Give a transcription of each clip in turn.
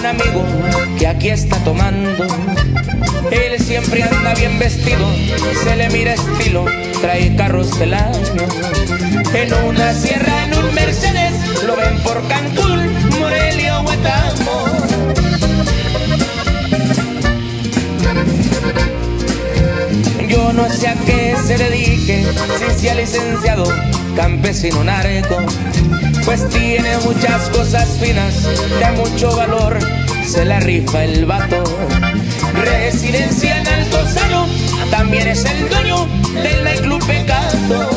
un amigo que aquí está tomando. Él siempre anda bien vestido, se le mira estilo, trae carros del año. En una sierra, en un Mercedes, lo ven por Cancún, Morelia o Huetamo. Yo no sé a qué se dedique, si sea licenciado, campesino, narco, pues tiene muchas cosas finas de mucho valor, se la rifa el vato. Residencia en Altozano, también es el dueño del nightclub Pecado.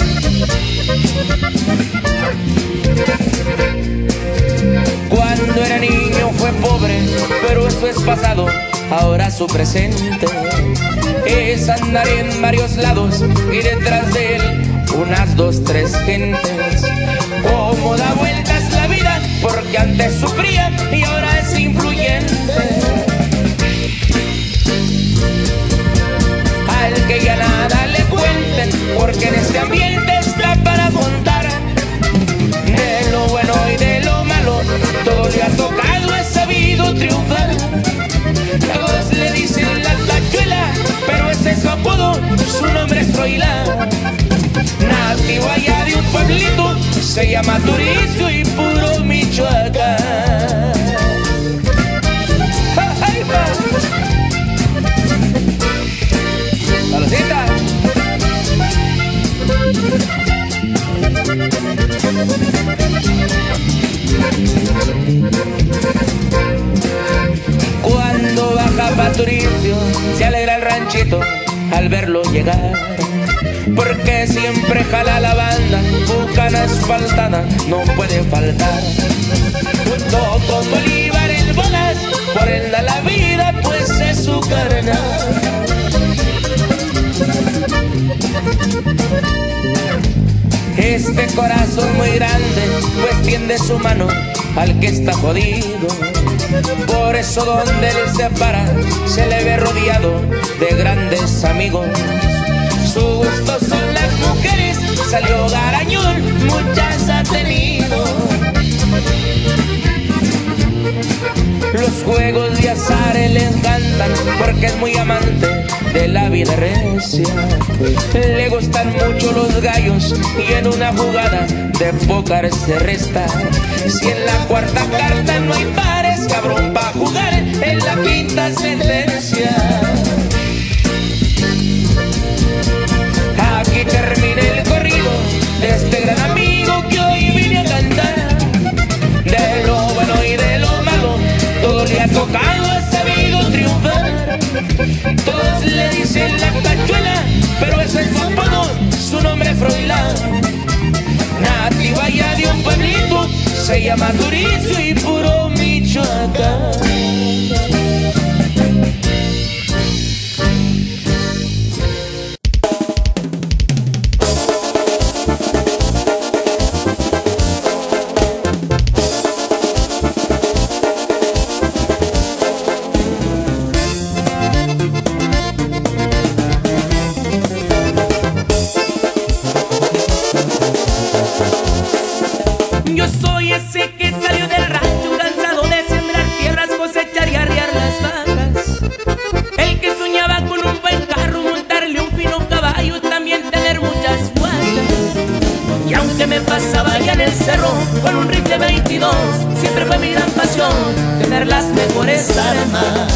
Cuando era niño fue pobre, pero eso es pasado, ahora su presente es andar en varios lados y detrás de él unas 2, 3 gentes. Cómo da vueltas la vida, porque antes sufría y ahora es influyente. Al que ya nada le cuenten, porque en este ambiente está para contar. De lo bueno y de lo malo, todo le ha tocado, es sabido triunfar. Todos le dicen la tachuela, pero ese es su apodo, su nombre es Froilán. Nativo allá de un pueblito, se llama Turicio y puro Michoacán. ¡Ay, va! ¡Saludita! Cuando baja Patricio, se alegra el ranchito al verlo llegar, porque siempre jala la banda, bucana asfaltada, no puede faltar. Junto con Bolívar el Bolas, por él da la vida, pues es su carnal. Este corazón muy grande, pues tiende su mano al que está jodido. Por eso donde él se para, se le ve rodeado de grandes amigos. Su gusto son las mujeres, salió garañón, muchas ha tenido. Los juegos de azar le encantan, porque es muy amante de la vida recia. Le gustan mucho los gallos y en una jugada de póker se resta. Si en la cuarta carta no hay pares, cabrón, pa' jugar en la quinta sentencia. Aquí termina el corrido de este gran amigo que hoy vine a cantar. De lo bueno y de lo malo, todo le ha tocado, ha sabido triunfar. Todos le dicen la tachuela, pero ese es su apodo, su nombre es Froilán. Nativo allá de un pueblito, se llama Turicio y puro Michoacán. Yo soy ese que salió del rancho cansado de sembrar tierras, cosechar y arriar las vacas. El que soñaba con un buen carro, montarle un fino caballo, también tener muchas guayas. Y aunque me pasaba allá en el cerro con un rifle 22, siempre fue mi gran pasión tener las mejores armas.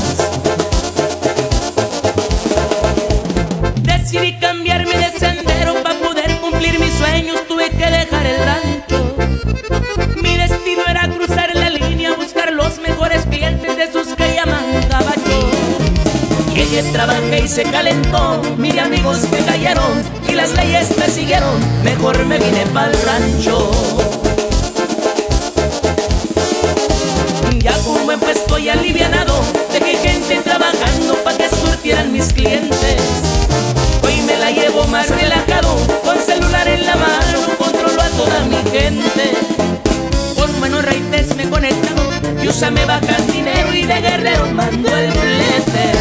Decidí cambiarme de sendero para poder cumplir mis sueños, tuve que dejar el rancho. Mi destino era cruzar la línea, buscar los mejores clientes de esos que llaman gabachos. Llegué, trabajé y se calentó, mis amigos me cayeron y las leyes me siguieron, mejor me vine pa'l rancho. Ya como buen pues estoy alivianado, dejé gente trabajando pa' que surtieran mis clientes. Hoy me la llevo más relajado, con celular en la mano, controlo a toda mi gente. Con buenos raites me he conectado, y USA me bajan dinero y de Guerrero mando el flete.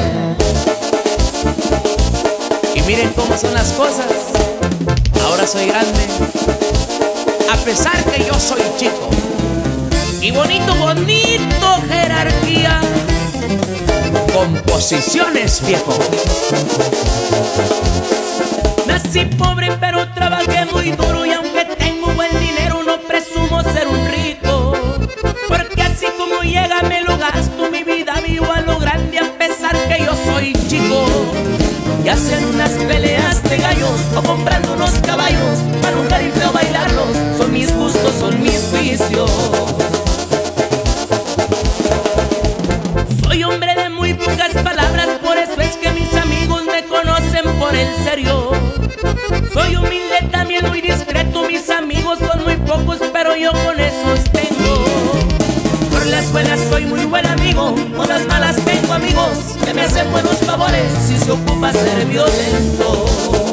Y miren cómo son las cosas, ahora soy grande, a pesar que yo soy chico. Y bonito, bonito, Gerardo. anarquía. Composiciones, viejo. Nací pobre pero trabajé muy duro, y aunque tengo buen dinero no presumo ser un rico, porque así como llega me lo gasto, mi vida vivo a lo grande a pesar que yo soy chico. Y hacen unas peleas de gallos o comprando unos caballos para un jaripeo bailarlos, son mis gustos, son mis vicios. Soy hombre de muy pocas palabras, por eso es que mis amigos me conocen por el serio. Soy humilde, también muy discreto, mis amigos son muy pocos, pero yo con esos tengo. Por las buenas soy muy buen amigo, por las malas tengo amigos que me hacen buenos favores si se ocupa ser violento.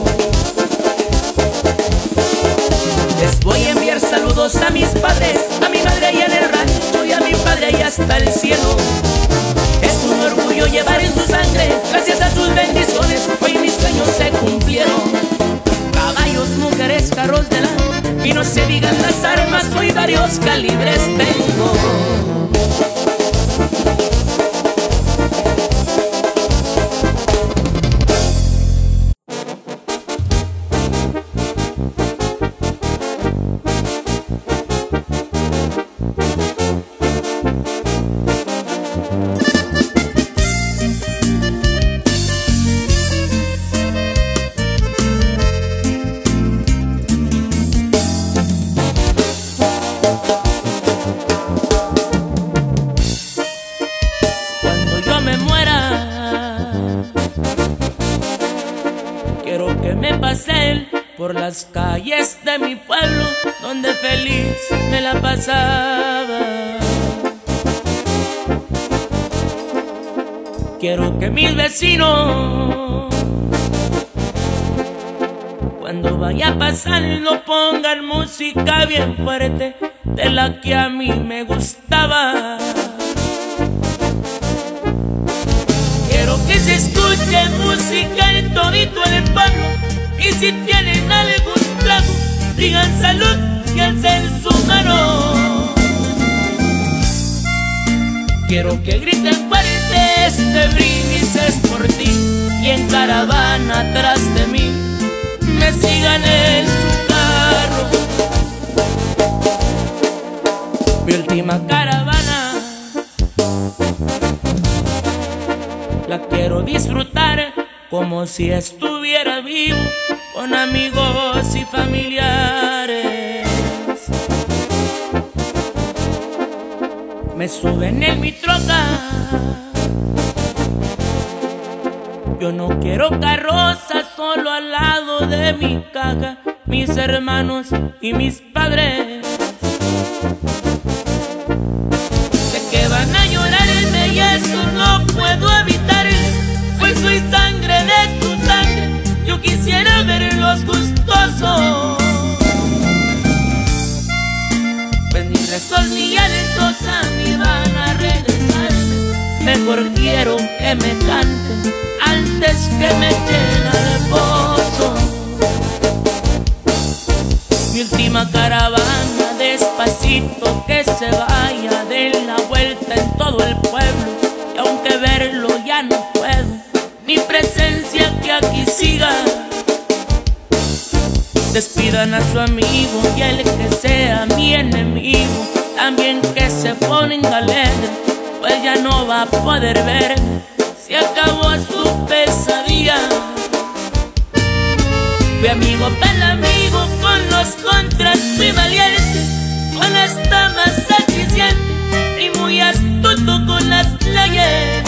Les voy a enviar saludos a mis padres, a mi madre allá en el rancho y a mi padre allá hasta el cielo. Es un orgullo llevar en su sangre, gracias a sus bendiciones, hoy mis sueños se cumplieron. Caballos, mujeres, carros de la, y no se digan las armas, hoy varios calibres tengo. Quiero que me pasen por las calles de mi pueblo, donde feliz me la pasaba. Quiero que mis vecinos, cuando vaya pasando, pongan música bien fuerte, de la que a mí me gustaba. Quiero que se escuche música en todito el pueblo, y si tienen algún trago, digan salud y alcen su mano. Quiero que griten fuerte, este brindis es por ti, y en caravana atrás de mí me sigan en su carro. Mi última caravana la quiero disfrutar como si estuviera vivo, con amigos y familiares. Me suben en mi troca, yo no quiero carroza, solo al lado de mi caja, mis hermanos y mis padres. Sé que van a llorarme y eso no puedo evitar, pues soy sangre de su sangre, yo quisiera verlos gustosos. Pues ni rezos ni llantos a mí van a regresarme, mejor quiero que me canten antes que me echen al pozo. Mi última caravana, despacito que se vaya, de la vuelta en todo el pueblo, y aunque verlo ya no puedo, mi presencia que aquí siga. Despidan a su amigo y el que sea mi enemigo, también que se ponga alegre, pues ya no va a poder ver, se acabó su pesadilla. Fui amigo para amigo, con los contras fui valiente, con las damas sacrificiente y muy astuto con las leyes.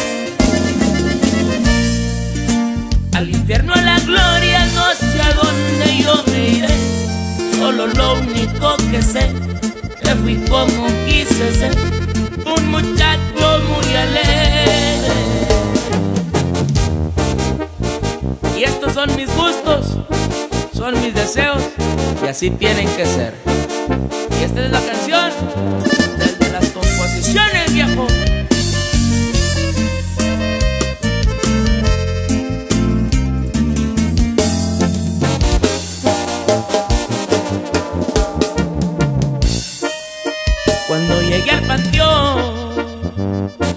Al infierno, a la gloria, no sé a dónde yo me iré, solo lo único que sé, que fui como quise ser, un muchacho muy alegre. Y estos son mis gustos, son mis deseos, y así tienen que ser. Y esta es la canción desde las composiciones, viejo. Cuando llegué al panteón,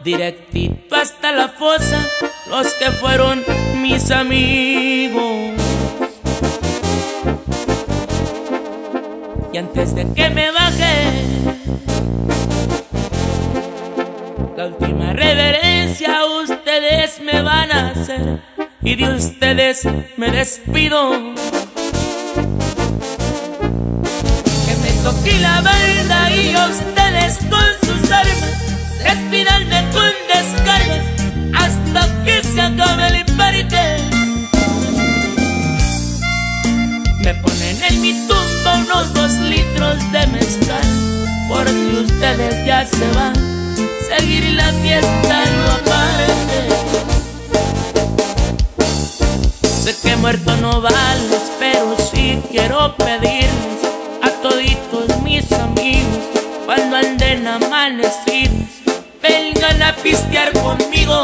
directito hasta la fosa, los que fueron mis amigos. Y antes de que me baje, la última reverencia ustedes me van a hacer, y de ustedes me despido. Que me toque la banda y a ustedes con sus armas, despídanme con descargas hasta que se acabe el parque. Me ponen en mi tumba unos 2 litros de mezcal, por si ustedes ya se van, seguir la fiesta no aparte. Sé que muerto no vales, pero sí quiero pedirles a toditos mis amigos, cuando anden amanecidos, vengan a pistear conmigo.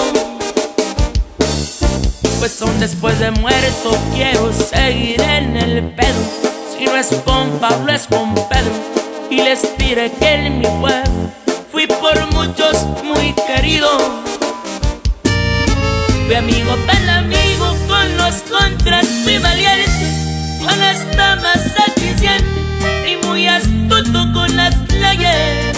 Pues aún después de muerto quiero seguir en el pedo. Si no es con Pablo es con Pedro, y les diré que en mi pueblo fui por muchos muy querido. Fui amigo tan amigo, con los contras fui valiente, con las damas satisciente y muy astuto con las leyes.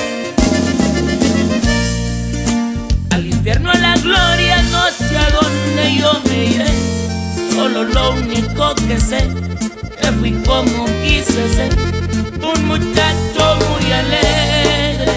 Al infierno, a la gloria, no sé a dónde yo me iré. Solo lo único que sé, que fui como quise ser, un muchacho muy alegre.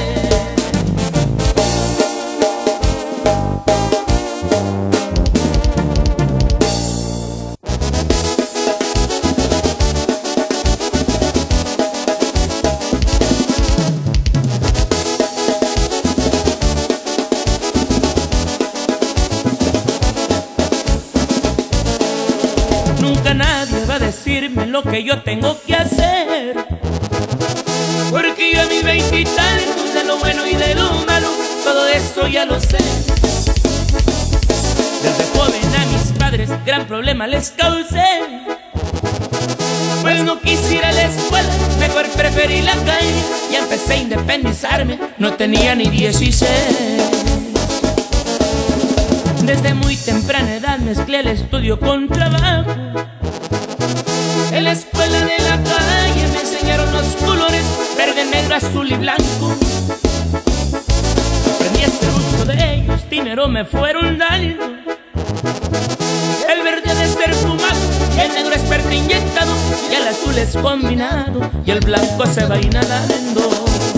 Nunca nadie va a decirme lo que yo tengo que hacer, porque yo a mis 20 y tantos, de lo bueno y de lo malo, todo eso ya lo sé. Desde joven a mis padres gran problema les causé, pues no quisiera la escuela, mejor preferí la calle, y empecé a independizarme, no tenía ni 16. Desde muy temprana edad mezclé el estudio con trabajo. En la escuela de la calle me enseñaron los colores verde, negro, azul y blanco. Aprendí a hacer uso de ellos, dinero me fueron dando. El verde de ser fumado, el negro es verde inyectado, y el azul es combinado, y el blanco se va inhalando.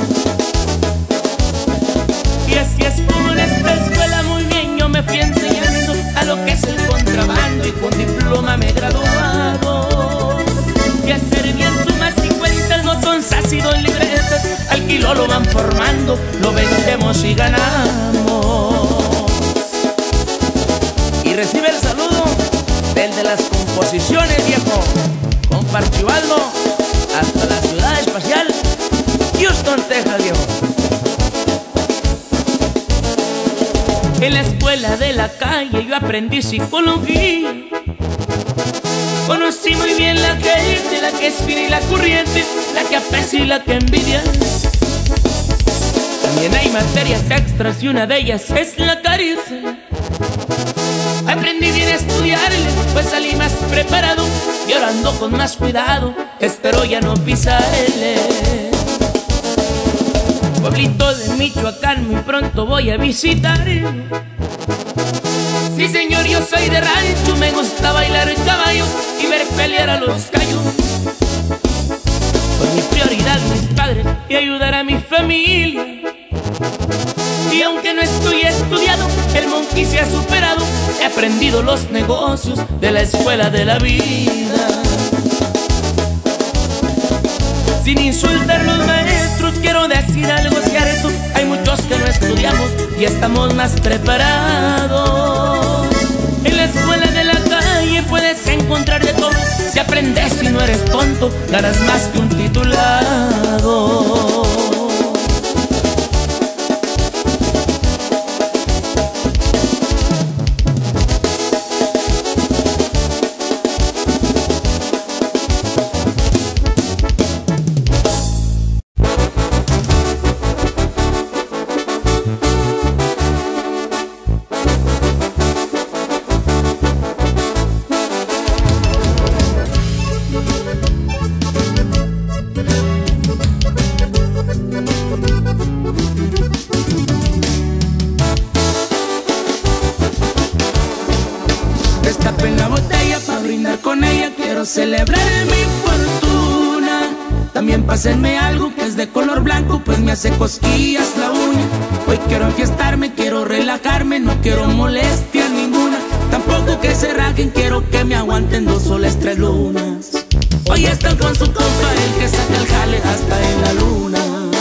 Y así es como en esta escuela muy bien yo me fui enseñando a lo que es el contrabando, y con diploma me he graduado. Y hacer bien sumas y cuentas no son ácidos libretas, al kilo lo van formando, lo vendemos y ganamos. Y recibe el saludo del de las composiciones, viejo, con Parchivaldo, hasta la ciudad espacial Houston, Texas, viejo. En la escuela de la calle yo aprendí psicología. Conocí muy bien la gente, la que es fina y la corriente, la que aprecia y la que envidia. También hay materias extras y una de ellas es la cárcel. Aprendí bien a estudiarle, pues salí más preparado, y ahora ando con más cuidado, espero ya no pisarle. Pueblito de Michoacán, muy pronto voy a visitar. Sí señor, yo soy de rancho, me gusta bailar caballos y ver pelear a los gallos. Son mi prioridad mis padres y ayudar a mi familia. Y aunque no estoy estudiado, el monkey se ha superado, he aprendido los negocios de la escuela de la vida. Sin insultar a los maestros, quiero decir algo cierto, hay muchos que no estudiamos y estamos más preparados. En la escuela de la calle puedes encontrar de todo, si aprendes y no eres tonto, ganas más que un titulado. día quiero celebrar mi fortuna. También pásenme algo que es de color blanco, pues me hace cosquillas la uña. Hoy quiero enfiestarme, quiero relajarme, no quiero molestia ninguna. Tampoco que se rajen, quiero que me aguanten 2 soles 3 lunas. Hoy están con su compa, el que saca el jale hasta en la luna.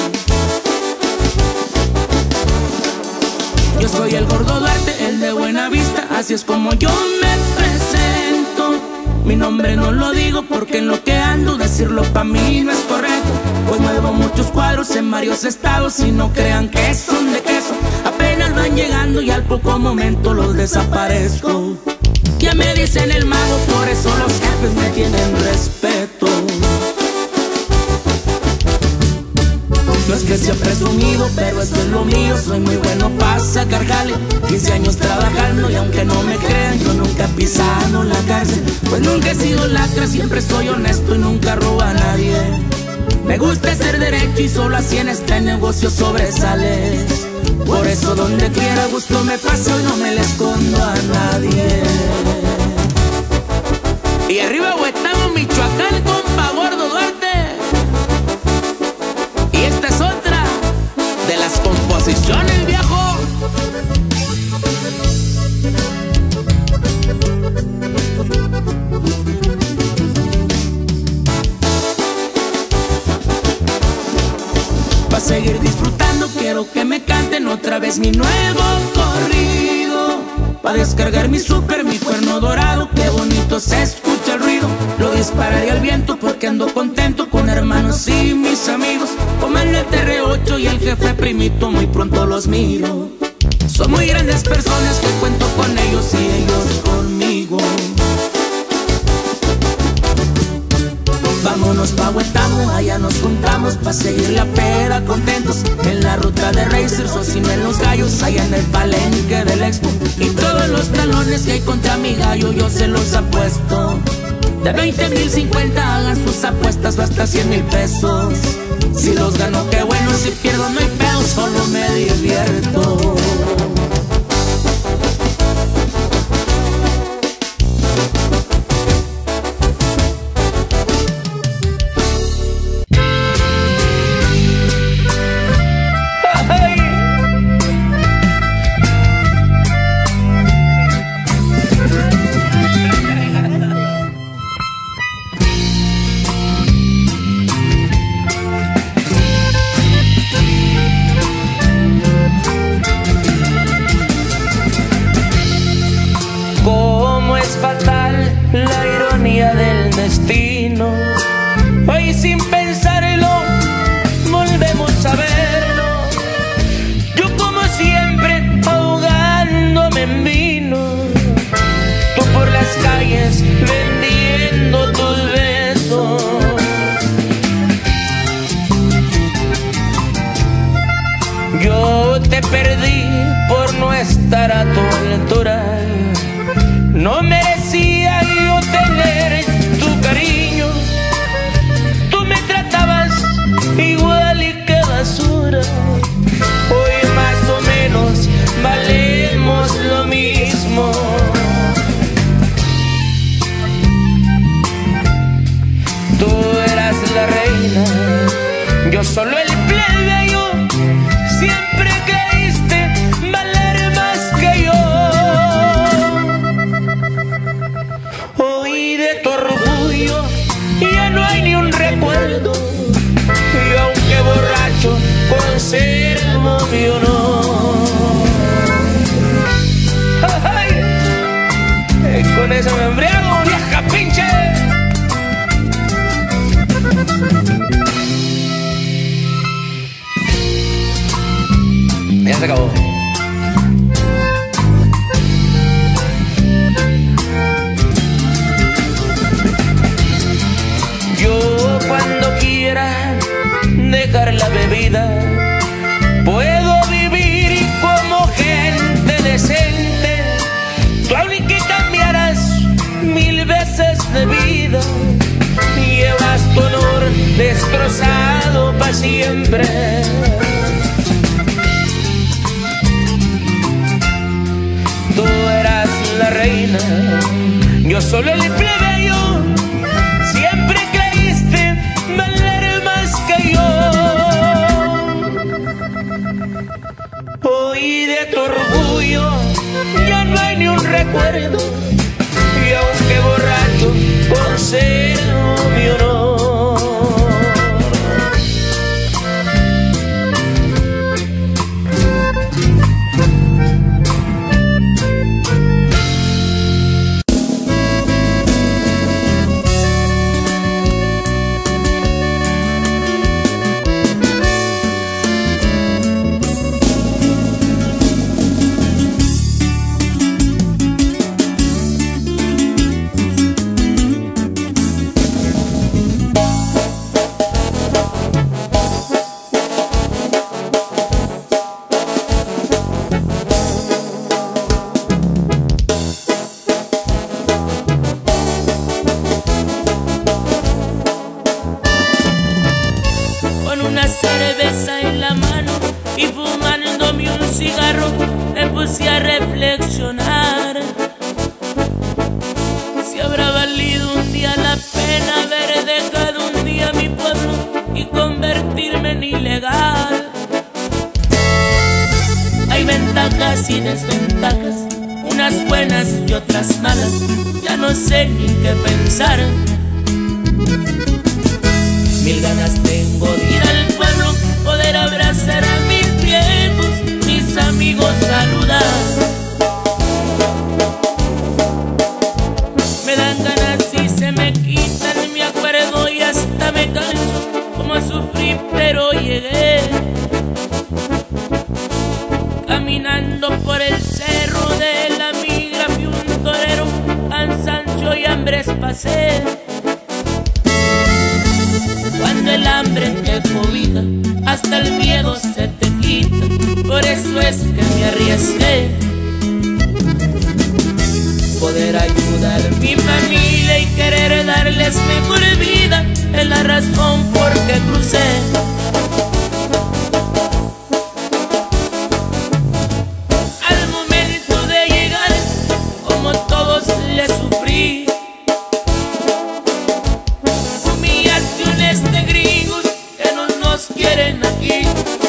Yo soy el Gordo Duarte, el de Buena Vista, así es como yo me presento. Mi nombre no lo digo porque en lo que ando decirlo pa' mí no es correcto. Pues muevo muchos cuadros en varios estados y no crean que son de queso. Apenas van llegando y al poco momento los desaparezco. Ya me dicen el mago, por eso los jefes me tienen respeto. No es que sea presumido, pero esto es lo mío. Soy muy bueno para sacar jale, 15 años trabajando y aunque no me crean, yo nunca he pisado la cárcel. Pues nunca he sido lacra, siempre soy honesto y nunca robo a nadie. Me gusta ser derecho y solo así en este negocio sobresales. Por eso donde quiera gusto me paso y no me le escondo a nadie. Y arriba Huetamo, Michoacán, compa Gordo Duarte. Y esta es otra de las composiciones, viejo. Pa' seguir disfrutando quiero que me canten otra vez mi nuevo corrido. Pa' descargar mi super, mi cuerno dorado, qué bonito se escucha el ruido. Lo dispararé al viento porque ando contento con hermanos y mis amigos. Como el TR8 y el jefe primito, muy pronto los miro. Son muy grandes personas que cuento con ellos y ellos conmigo. Vámonos pa' Huetamo, allá nos juntamos pa' seguir la peda contentos. En la ruta de Racers o sin en los gallos, allá en el palenque del Expo. Y todos los talones que hay contra mi gallo yo se los apuesto. De 20,000, 50 hagan sus apuestas o hasta 100,000 pesos. Si los gano qué bueno, si pierdo no hay pedo, solo me divierto. La ironía del destino, hoy sin pensarlo volvemos a verlo. Yo como siempre ahogándome en vino, tú por las calles vendiendo tus besos. Yo te perdí por no estar a tu altura. No merecía yo tener tu cariño. Tú me tratabas igual y que basura. Hoy más o menos valemos lo mismo. Tú eras la reina, yo solo el plebeyo. Siempre creíste valer más que yo. Hoy de tu orgullo ya no hay ni un recuerdo. Y aunque borracho conservo mi honor. ¡Ay! Con eso me embriago, vieja pinche. Ya se acabó. Yo cuando quiera dejar la bebida puedo vivir como gente decente. Tú aunque cambiaras 1000 veces de vida, llevas tu honor destrozado para siempre. Tú eras la reina, yo solo el plebeyo. cigarro me puse a reflexionar si habrá valido un día la pena haber dejado un día mi pueblo y convertirme en ilegal. Hay ventajas y desventajas, unas buenas y otras malas, ya no sé ni qué pensar. Mil ganas tengo de ir al pueblo, poder abrazar a mis viejos, mis amigos saludar. Me dan ganas y se me quitan, me acuerdo y hasta me canso, como sufrí pero llegué. Caminando por el cerro de la migra fui un torero, cansancio y hambres pasé. Cuando el hambre te cobija, hasta el miedo se te quita, por eso es que me arriesgué. Poder ayudar a mi familia y querer darles mejor vida es la razón por que crucé. Al momento de llegar, como todos le sufrí, humillaciones de gringos que no nos quieren aquí.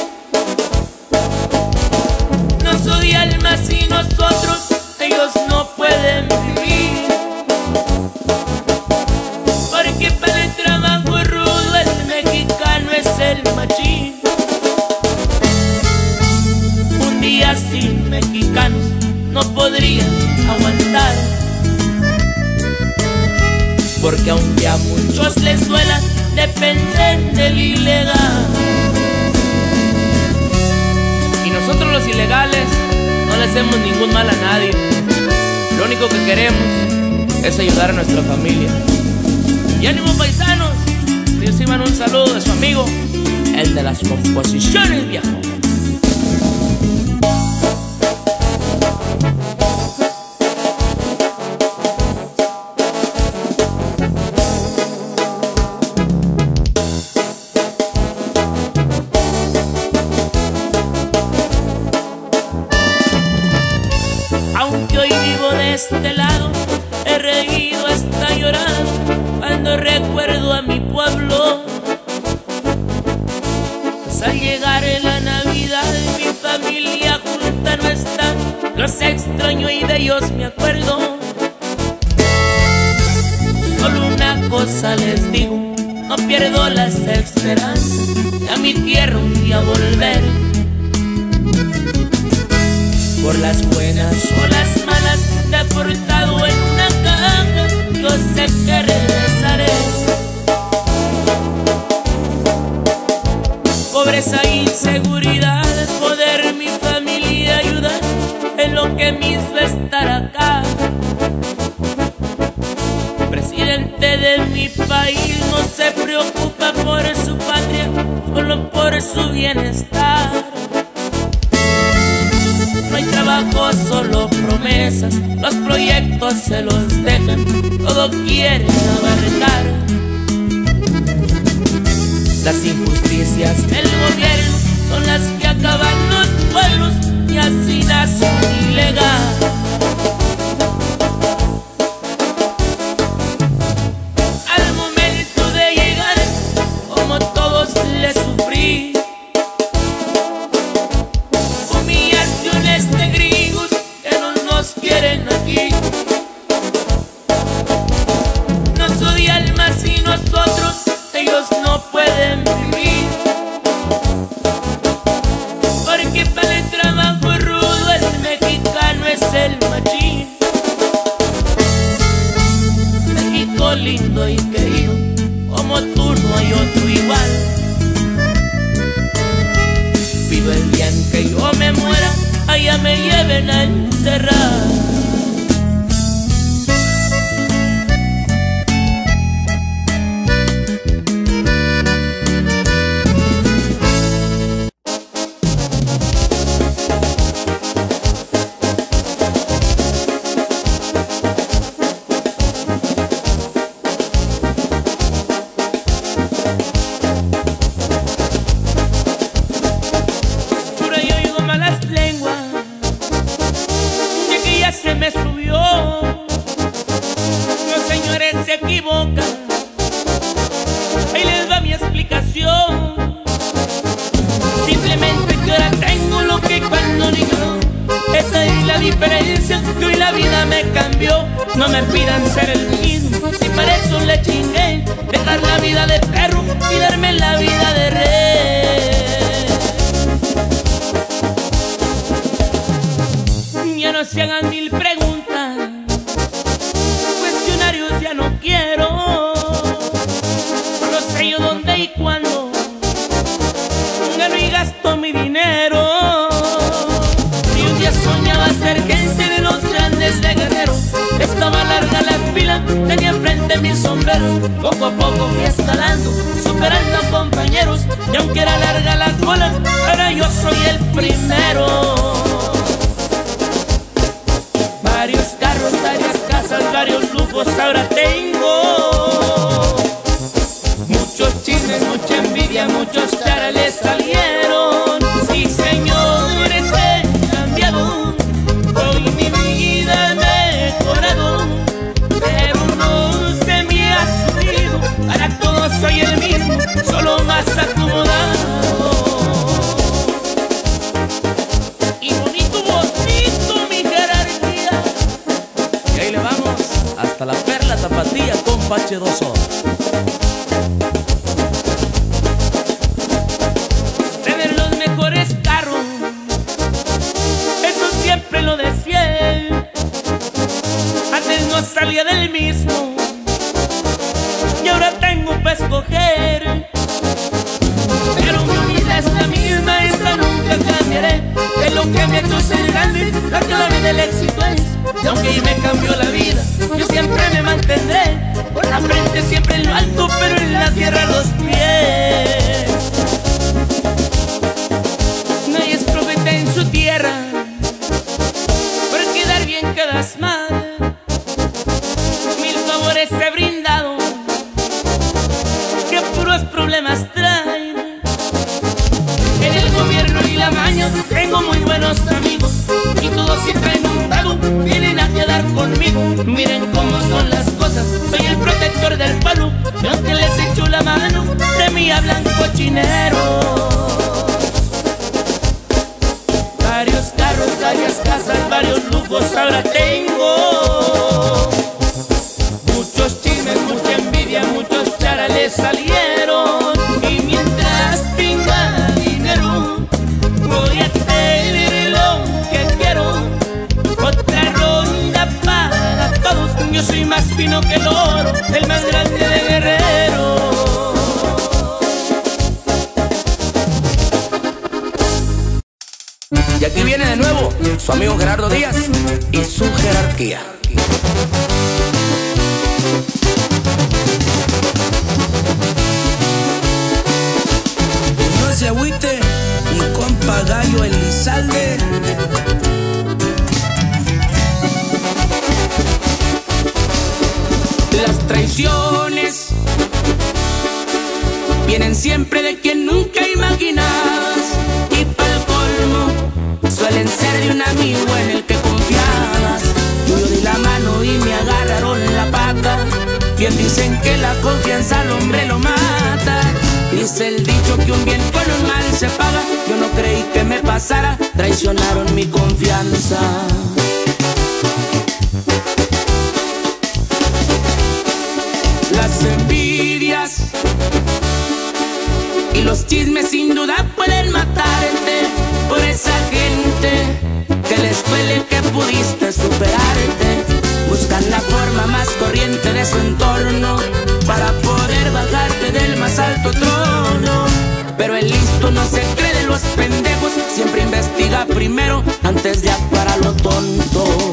Nos odian más y nosotros, ellos no pueden vivir. Porque para el trabajo rudo el mexicano es el machín. Un día sin mexicanos no podrían aguantar, porque aunque a muchos les duela, dependen del ilegal. Y nosotros los ilegales no le hacemos ningún mal a nadie. Lo único que queremos es ayudar a nuestra familia. Y ánimo, paisanos, reciban un saludo de su amigo, el de las composiciones, viejo. Aunque hoy vivo de este lado, he reído hasta llorar cuando recuerdo a mi pueblo. Pues al llegar en la Navidad mi familia junta no está, los extraño y de ellos me acuerdo. Solo una cosa les digo, no pierdo las esperanzas de a mi tierra un día volver. Por las buenas o las malas deportado en una caja, yo sé que regresaré. Pobreza e inseguridad, poder mi familia ayudar, es lo que me hizo estar acá. Presidente de mi país no se preocupa por su patria, solo por su bienestar. No hay trabajo, solo promesas, los proyectos se los dejan, todo quieren abarcar. Las injusticias del gobierno son las que acaban los pueblos y así nace un ilegal. Al momento de llegar, como todos le sufrí, humillaciones de gringos que no nos quieren aquí. Nos odian más y nosotros, ellos no pueden vivir. Porque para el trabajo rudo el mexicano es el machín. México lindo y querido, como tú no hay otro igual. Pido el día en que yo me muera, allá me lleven a enterrar. Por ahí oigo malas lenguas diferencia que hoy la vida me cambió. No me pidan ser el mismo, si para eso le chingué. Dejar la vida de perro y darme la vida de rey. Ya no se hagan mil preguntas, cuestionarios ya no quiero. No sé yo dónde y cuándo gano y gasto mi dinero. Y un día soñaba ser gente de los grandes de Guerrero. Estaba larga la fila, tenía enfrente mis sombreros. Poco a poco fui escalando, superando a compañeros. Y aunque era larga la cola, ahora yo soy el primero. Varios carros, varias casas, varios lujos ahora tengo. Muchos chismes, mucha envidia, muchos charales salieron. Sí, señores, he cambiado. Hoy mi vida me he mejorado, pero no se me ha subido. Ahora todo soy el mismo, solo más acomodado. Y bonito, bonito mi jerarquía. Y ahí le vamos, hasta la Perla Tapatía con H2O. Tener los mejores carros, eso siempre lo decía él. Antes no salía del mismo y ahora tengo para escoger. Pero mi humildad es la misma, esa nunca cambiaré. Es lo que me ha hecho ser grande, la clave del éxito es. Y aunque me cambió la vida, yo siempre me mantendré. Con la frente siempre en lo alto, pero en la tierra los pies. Nadie es profeta en su tierra, por quedar bien quedas mal. Mil favores he brindado, que puros problemas traen. En el gobierno y la maña tengo muy buenos amigos, y todos si traen un trago vienen a quedar conmigo. Miren cómo son las cosas, soy el protector del pueblo. Y aunque les echo la mano, de mí hablan cochineros. Varios carros, varias casas, varios lujos ahora tengo. Muchos chismes, mucha envidia, muchos charales salieron. Y mientras tenga dinero, voy a tener lo que quiero. Otra ronda para todos, yo soy más fino que el oro, el más grande de Guerrero. Y aquí viene de nuevo su amigo Gerardo Díaz y su jerarquía. No se agüite, mi compa Gallo Elizalde. Las traiciones vienen siempre de quien nunca imaginas. Y para el colmo suelen ser de un amigo en el que confiabas. Yo di la mano y me agarraron la pata. Bien dicen que la confianza al hombre lo mata. Dice el dicho que un bien con un mal se paga. Yo no creí que me pasara, traicionaron mi confianza. Las envidias y los chismes sin duda pueden matarte. Por esa gente que les duele que pudiste superarte, buscan la forma más corriente de su entorno para poder bajarte del más alto trono. Pero el listo no se cree de los pendejos, siempre investiga primero antes de actuar a lo tonto.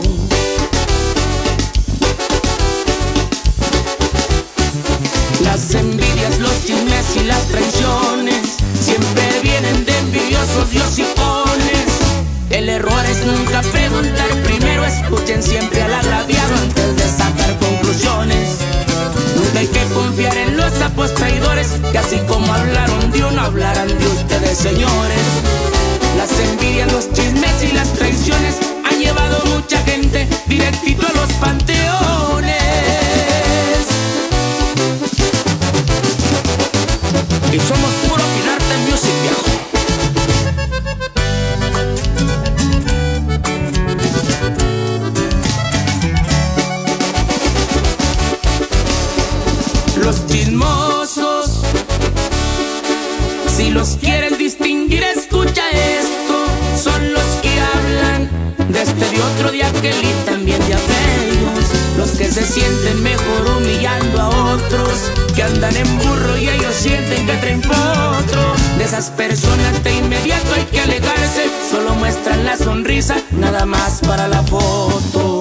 Las envidias, los chismes y las traiciones siempre vienen de envidiosos y hocicones. El error es nunca preguntar primero, escuchen siempre al agraviado antes de sacar conclusiones. Nunca hay que confiar en los sapos traidores, que así como hablaron de uno, hablarán de ustedes, señores. Las envidias, los chismes y las traiciones han llevado mucha gente directito a los panteones. Y somos puro Finarte Music, viejo. Los chismosos, si los quieres distinguir, escucha esto. Son los que hablan de este, de otro, de aquel y también de aquellos. Los que se sienten mejor humillando a otros, que andan en burro y ellos sienten que traen potro. De esas personas de inmediato hay que alejarse. Solo muestran la sonrisa, nada más para la foto.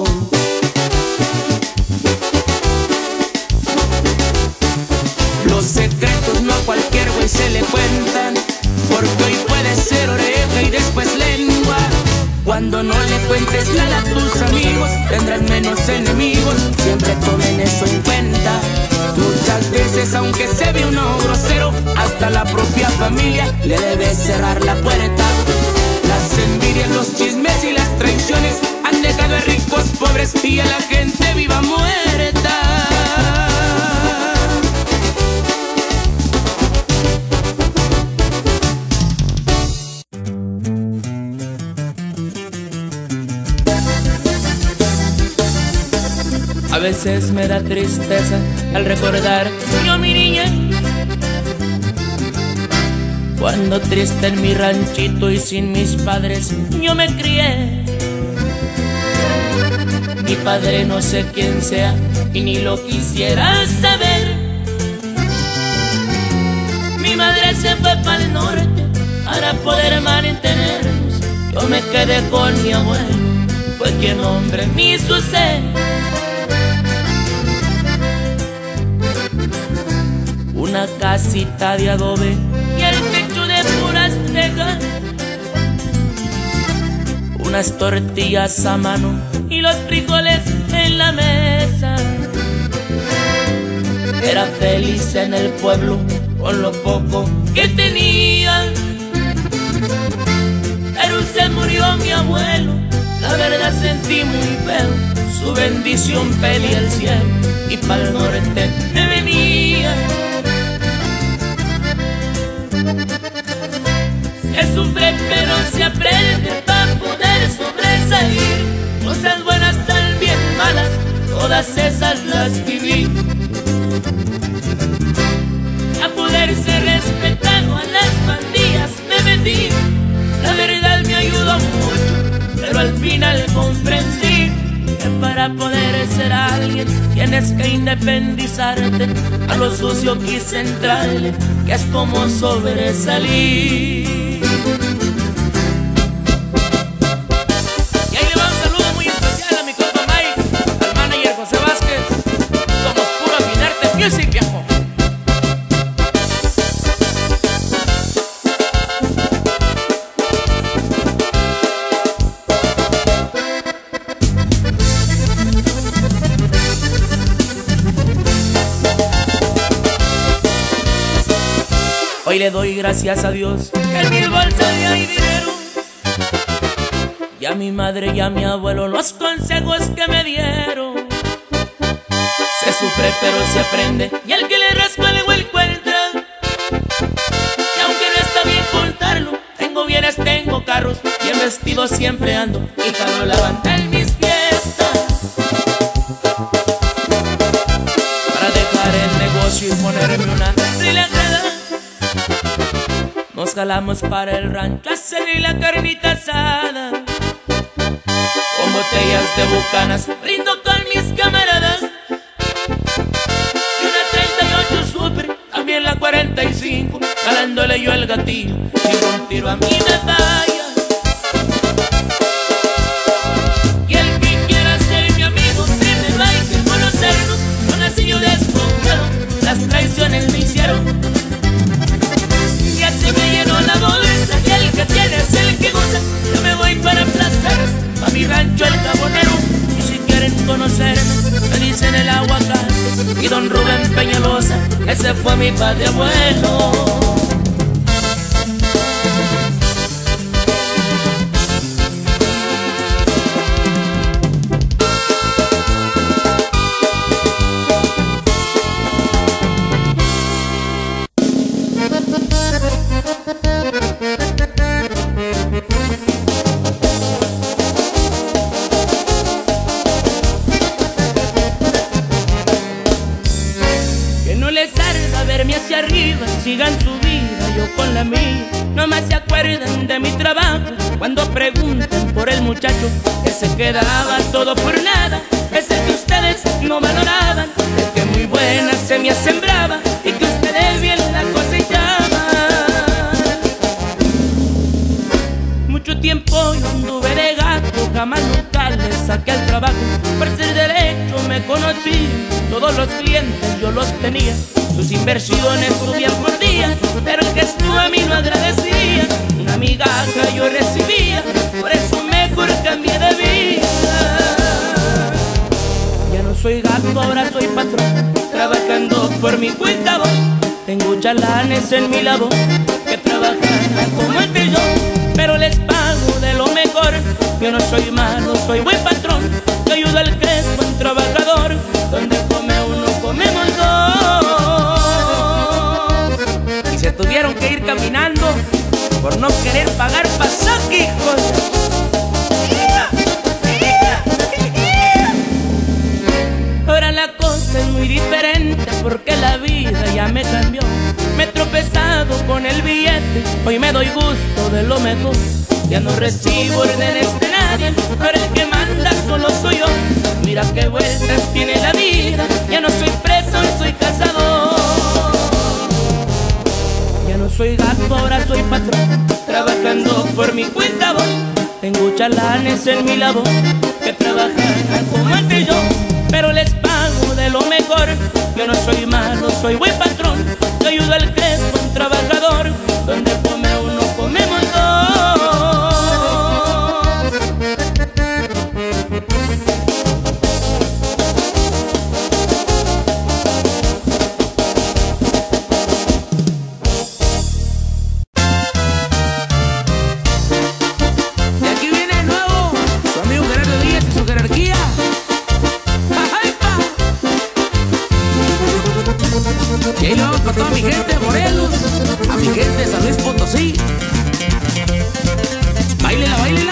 Los secretos no a cualquier güey se le cuentan, porque hoy puede ser oreja y después lengua. Cuando no le cuentes nada a tus amigos, tendrás menos enemigos. Siempre tomen eso en cuenta. Muchas veces, aunque se ve uno grosero, hasta la propia familia le debe cerrar la puerta. Las envidias, los chismes y las traiciones han dejado a ricos pobres y a la gente viva muerta. A veces me da tristeza al recordar yo mi niñez, cuando triste en mi ranchito y sin mis padres yo me crié. Mi padre no sé quién sea y ni lo quisiera saber. Mi madre se fue para el norte para poder mantenernos. Yo me quedé con mi abuelo, fue quien hombre me hizo ser. Una casita de adobe y el techo de puras tejas, unas tortillas a mano y los frijoles en la mesa. Era feliz en el pueblo con lo poco que tenía, pero se murió mi abuelo, la verdad sentí muy feo. Su bendición pedí al cielo y pa'l norte me venía. Se sufre pero se aprende para poder sobresalir. Cosas buenas también malas, todas esas las viví. A poder ser respetado a las pandillas me metí. La verdad me ayudó mucho, pero al final comprendí que para poder ser alguien tienes que independizarte. A lo sucio quise entrarle, que es como sobresalir. Y ahí le va un saludo muy especial a mi compa Mike, al manager José Vázquez. Somos puro Minarte Music, viejo. Hoy le doy gracias a Dios que en mi bolsa hay dinero, y a mi madre y a mi abuelo los consejos que me dieron. Se sufre pero se aprende, y el que le raspa luego encuentra. Y aunque no está bien contarlo, tengo bienes, tengo carros, bien vestido siempre ando y jalo la banda en mis fiestas. Para dejar el negocio y ponerme una relajada, nos jalamos para el rancho a hacer la carnita asada. Con botellas de Bucanas brindo con mis camaradas, y una 38 Super, también la 45, jalándole yo el gatillo y un tiro a mí me falla. Y el que quiera ser mi amigo tiene que conocernos. No nací yo desconfiado, las traiciones me hicieron. Ya se me llenó la bolsa y el que tiene es el que goza. Yo me voy para Placeres, pa' mi rancho el Jabonero. Y si quieren conocerme, me dicen el Aguacate y don Rubén Peñalosa, ese fue mi padre abuelo. Que no les arda verme hacia arriba, sigan su vida, yo con la mía. Nomás se acuerdan de mi trabajo cuando preguntan por el muchacho que se quedaba todo por nada. Ese que ustedes no valoraban, el que muy buena se me sembraba y que ustedes bien la cosechaban. Mucho tiempo yo anduve de gato, jamás nunca le saqué al trabajo. Por ser derecho me conocí, todos los clientes yo los tenía. Sus inversiones subían por día, pero el que estuvo a mí no agradecía. Una migaja yo recibía, por eso mejor cambié de vida. Ya no soy gato, ahora soy patrón, trabajando por mi cuenta voy. Tengo chalanes en mi labor que trabajan como el yo, pero les pago de lo mejor. Yo no soy malo, soy buen patrón. Yo ayudo al que es buen trabajador. Donde come uno, comemos dos. Y se tuvieron que ir caminando por no querer pagar pasaje, hijos. Ahora la cosa es muy diferente porque la vida ya me cambió. Me he tropezado con el billete, hoy me doy gusto de lo mejor. Ya no recibo órdenes de nadie, ahora el que manda solo soy yo. Mira qué vueltas tiene la vida, ya no soy preso, soy cazador. Ya no soy gato, ahora soy patrón, trabajando por mi cuenta voy. Tengo chalanes en mi labor que trabajan como antes yo, pero les pago de lo mejor. Yo no soy malo, soy buen patrón. Yo ayudo al que es buen trabajador. Donde come uno, comemos dos. Y aquí viene de nuevo su amigo Gerardo Díaz y su jerarquía. Y ahí lo vamos para toda mi gente de Morelos, a mi gente de San Luis Potosí. Báilela, báilela.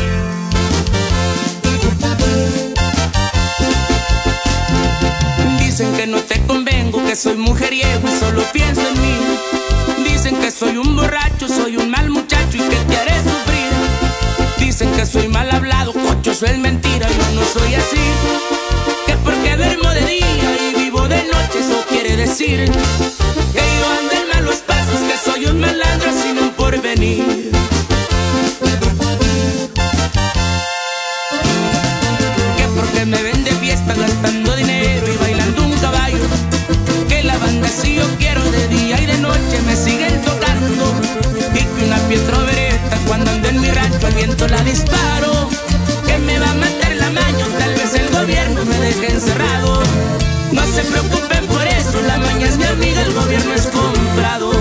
Dicen que no te convengo, que soy mujeriego y solo pienso en mí. Dicen que soy un borracho, soy un mal muchacho y que te haré sufrir. Dicen que soy mal hablado, cocho, eso es mentira, yo no soy así. Que porque duermo de día y vivo de noche, eso quiere decir que yo ando en malos pasos, que soy un malandro sin un porvenir. Que porque me ven de fiesta gastando dinero y bailando un caballo, que la banda si yo quiero de día y de noche me siguen tocando, y que una pietrovereta cuando ando en mi rancho al viento la disparo, que me va a matar la maña, tal vez el gobierno me deje encerrado. No se preocupen por eso, la maña es mi amiga, el gobierno es comprado.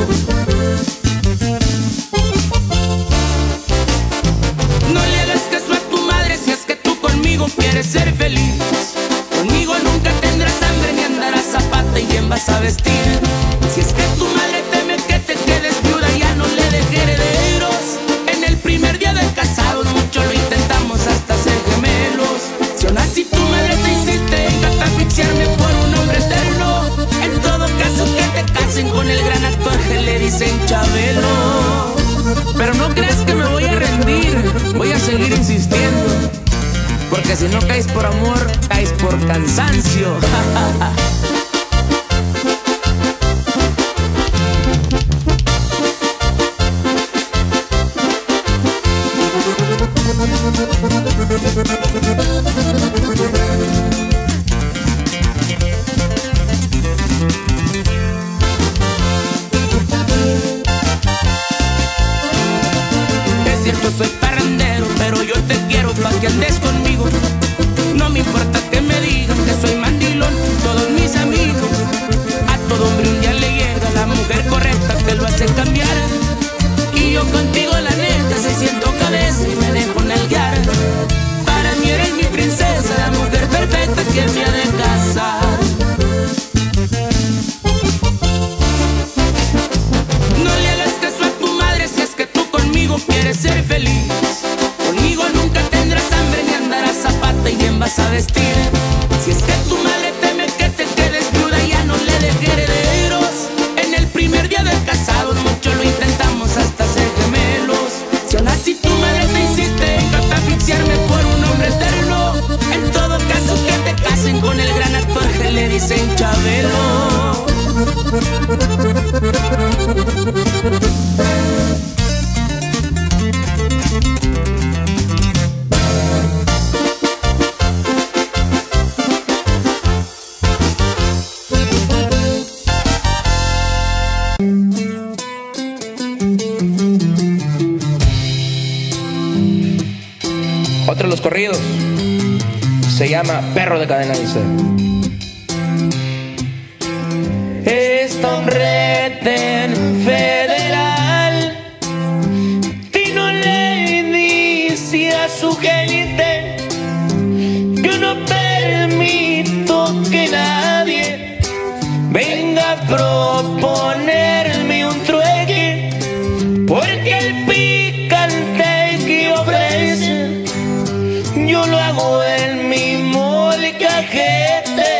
No le hagas caso a tu madre si es que tú conmigo quieres ser feliz. Conmigo nunca tendrás hambre ni andarás a pata y bien vas a vestir. Si es que tu madre teme que te quedes viuda, ya no le dejes herederos. En el primer día de casados mucho lo intentamos hasta ser gemelos. Si aún así tu madre te insiste en catafixiarme por un hombre eterno, en todo caso que te casen con el gran actor que le dicen Chabelo. Pero no creas que me voy a rendir, voy a seguir insistiendo, porque si no caes por amor, caes por cansancio. Es cierto, soy parrandero, pero yo te quiero pa' que andes conmigo. No me importa que me digan que soy mandilón, todos mis amigos los corridos. Se llama Perro de Cadena, dice. Está un retén federal, Tino le dice a su gente: yo no permito que nadie venga a proponerme un trueque, porque el picante que ofrecen yo lo hago en mi molcajete.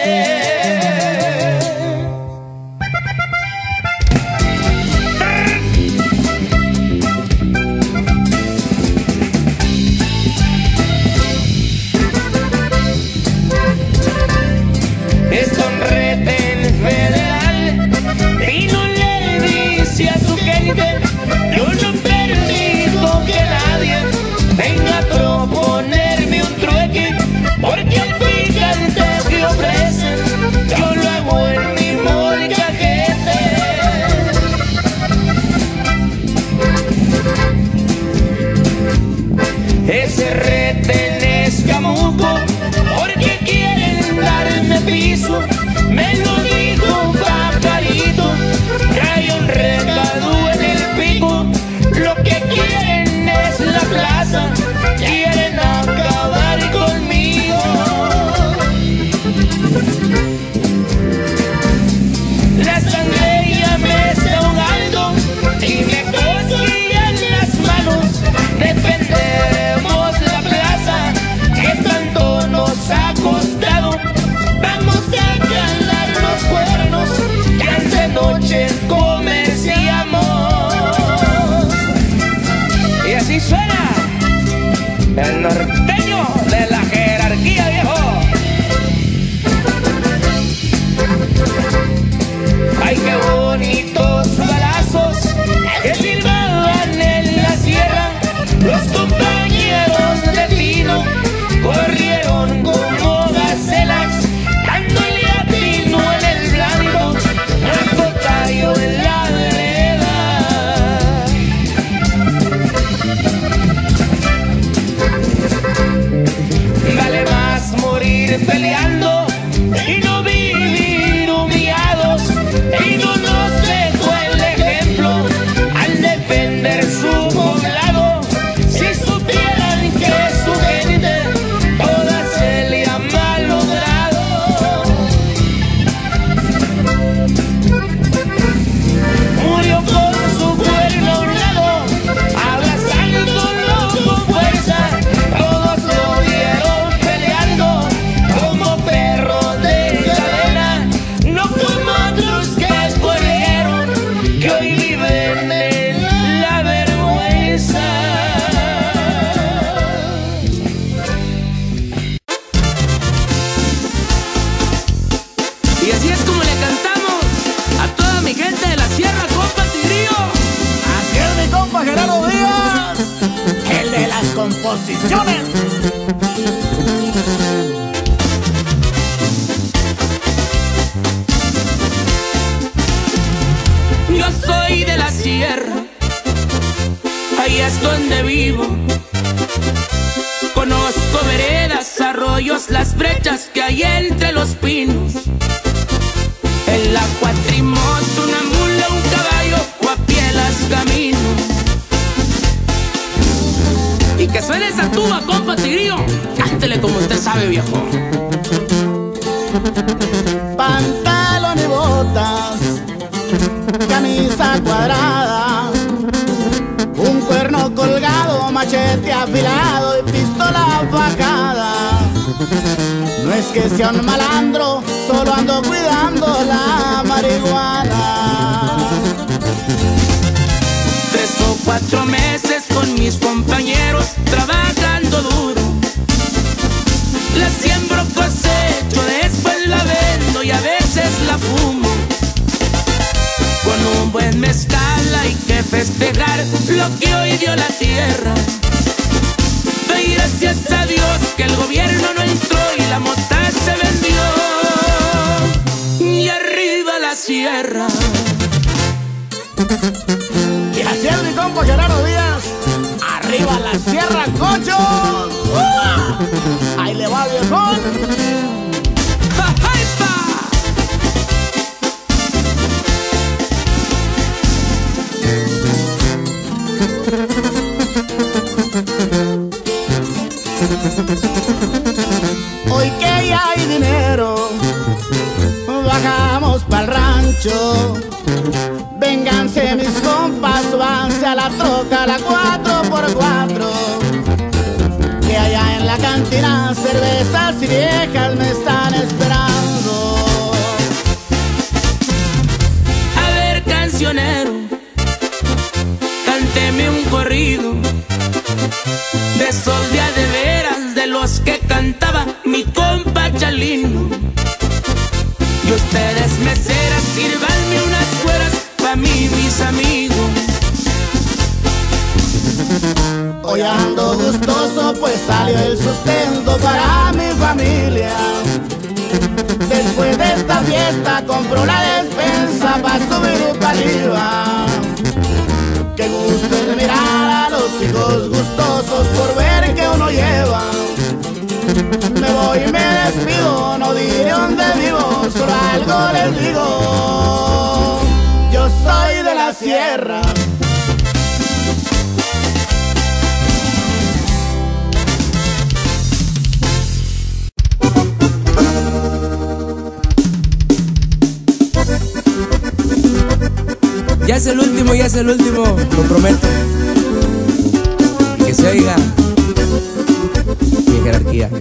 Es un retén federal, Tino le dice a su gente: yo no permito que nadie venga a proponerme un trueque, porque el picante que ofrecen yo lo hago en mi molcajete. Ese retén es camuco, porque quieren darme piso. Me lo dijo un pajarito, trae un recado en el pico. Lo que quieren es la plaza, quieren acabar conmigo. La sangre ya me está ahogando y me cosquillan las manos. Defendemos la plaza que tanto nos ha costado. Vamos a calar los cuernos que hace noche comerciamos. Y así suena el norteño de la jerarquía, viejo. Ay, qué bonitos balazos que silbaban en la sierra. Los compañeros de Tino corrieron como gacelas, dándole a Tino en el blanco, a Tocayo en la vereda. Vale más morir peleando y no vivir humillados. Y no nos dejó el ejemplo al defender su poblado. Si supieran que su gente toda se le ha malogrado. Murió con su cuerno a un lado, abrazándolo con fuerza. Todos lo vieron peleando como perro de cadena, no como otros que corrieron, que hoy viven en la vergüenza. Y así es como le cantamos a toda mi gente de la sierra, compa Tigrillo. Así es mi compa Gerardo Díaz, el de las composiciones. Yo soy de la sierra, ahí es donde vivo. Conozco veredas, arroyos, las brechas que hay entre los pinos. En la cuatrimoto, una mula, un caballo o a pie las camino. Y que suene esa tuba, compa Tigrillo. Cántele como usted sabe, viejo. Pantalón y botas, camisa cuadrada, un cuerno colgado, machete afilado y pistola bajada. No es que sea un malandro, solo ando cuidando la marihuana. 3 o 4 meses con mis compañeros trabajando duro. La siembro, cosecho, después la vendo y a veces la fumo. Con un buen mezcal hay que festejar lo que hoy dio la tierra. Doy gracias a Dios que el gobierno no entró y la mota se vendió. Y arriba la sierra. Y así es mi compa Gerardo Díaz, arriba la sierra, cocho. viejón. Hoy que ya hay dinero, bajamos pa'l rancho. Vénganse mis compas, súbanse a la troca, la 4x4. Que allá en la cantina cervezas y viejas me están esperando. A ver, cancionero, cánteme un corrido de esos de a de veras, de los que cantaba mi compa Chalino. Y ustedes meseras, sírvanme unas cueras pa' mí, mis amigos. Hoy ando gustoso, pues salió el sustento para mi familia. Después de esta fiesta compro la despensa pa' subir para arriba. Qué gusto es mirar a los hijos gustosos por ver que uno lleva. Me voy y me despido, no diré dónde vivo, solo algo les digo. Yo soy de la sierra. Ya es el último, lo prometo. Que se oiga mi jerarquía.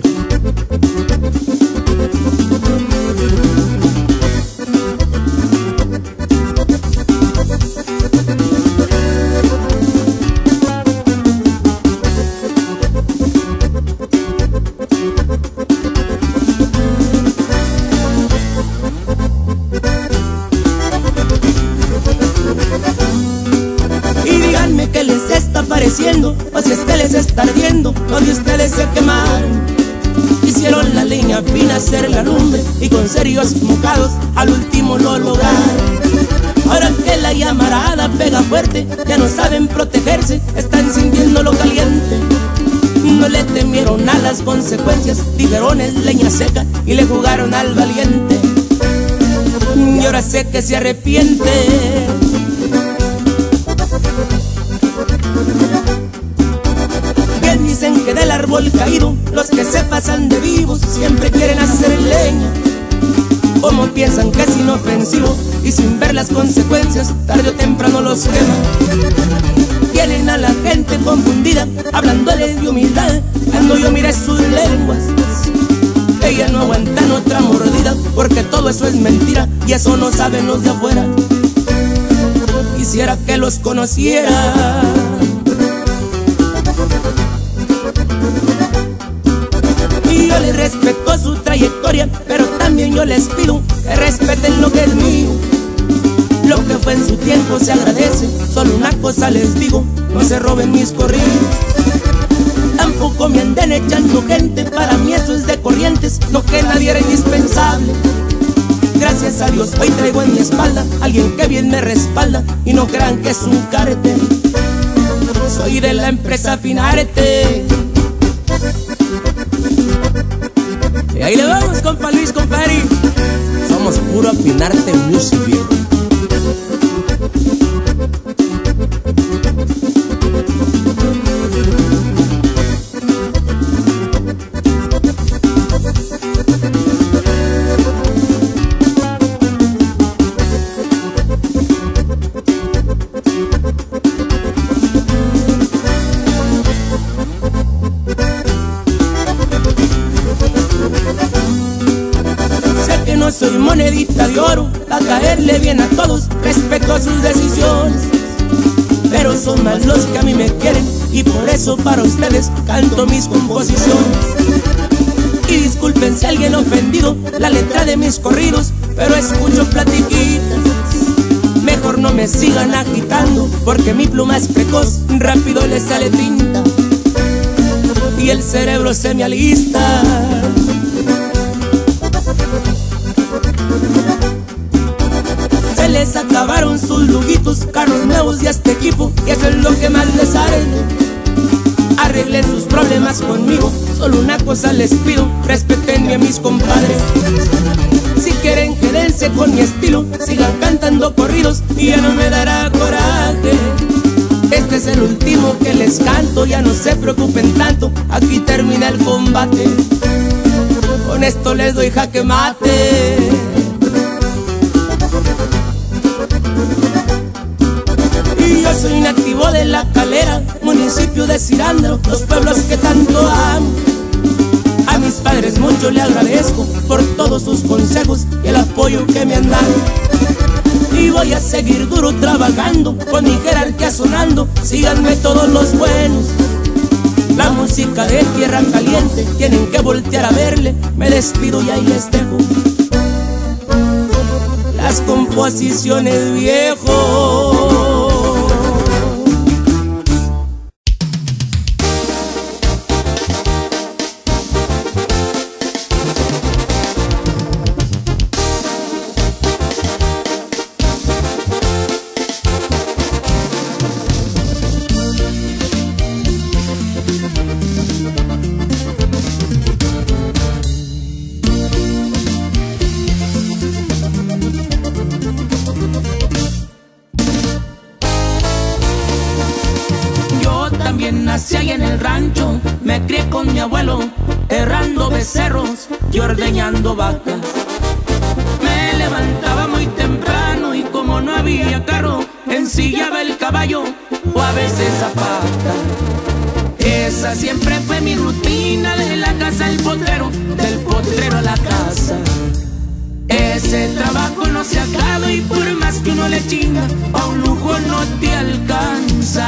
¿Qué les está pareciendo? O si es que les está ardiendo, donde ustedes se quemaron. Hicieron la leña fina, hacer la lumbre, y con serios mocados al último lo lograron. Ahora que la llamarada pega fuerte, ya no saben protegerse, están sintiendo lo caliente. No le temieron a las consecuencias, dijeron es leña seca y le jugaron al valiente. Y ahora sé que se arrepiente. Bien dicen que del árbol caído los que se pasan de vivos siempre quieren hacer leña. Como piensan que es inofensivo y sin ver las consecuencias tarde o temprano los queman. Tienen a la gente confundida hablándoles de humildad cuando yo miré sus lenguas. Ellas no aguantan otra mordida porque todo eso es mentira y eso no saben los de afuera. Quisiera que los conociera. Y yo les respeto su trayectoria, pero también yo les pido que respeten lo que es mío. Lo que fue en su tiempo se agradece, solo una cosa les digo, no se roben mis corridos. Tampoco me anden echando gente, para mí eso es de corrientes, no que nadie era indispensable. Gracias a Dios hoy traigo en mi espalda alguien que bien me respalda y no crean que es un cartel. Soy de la empresa Finarte. Y ahí le vamos, compa Luis, compadre. Somos puro Finarte Music, viejo. Soy monedita de oro, a caerle bien a todos, respeto sus decisiones. Pero son más los que a mí me quieren y por eso para ustedes canto mis composiciones. Y disculpen si alguien ofendido la letra de mis corridos, pero escucho platiquitas. Mejor no me sigan agitando porque mi pluma es precoz, rápido le sale tinta y el cerebro se me alista. Les acabaron sus lujitos, carros nuevos y este equipo, y eso es lo que más les arde. arreglen sus problemas conmigo. Solo una cosa les pido, respétenme a mis compadres. Si quieren quédense con mi estilo, sigan cantando corridos y ya no me dará coraje. Este es el último que les canto, ya no se preocupen tanto, aquí termina el combate. Con esto les doy jaque mate. Y yo soy nativo de La Calera, municipio de Cirándaro, los pueblos que tanto amo. A mis padres mucho le agradezco por todos sus consejos y el apoyo que me han dado. Y voy a seguir duro trabajando, con mi jerarquía sonando, síganme todos los buenos. La música de Tierra Caliente, tienen que voltear a verle. Me despido y ahí les dejo las composiciones, viejo. Nací ahí en el rancho, me crié con mi abuelo, errando becerros y ordeñando vacas. Me levantaba muy temprano y como no había carro, ensillaba el caballo o a veces a pata. Esa siempre fue mi rutina, de la casa al potrero, del potrero a la casa. Ese trabajo no se acaba y por más que uno le chinga, pa' un lujo no te alcanza.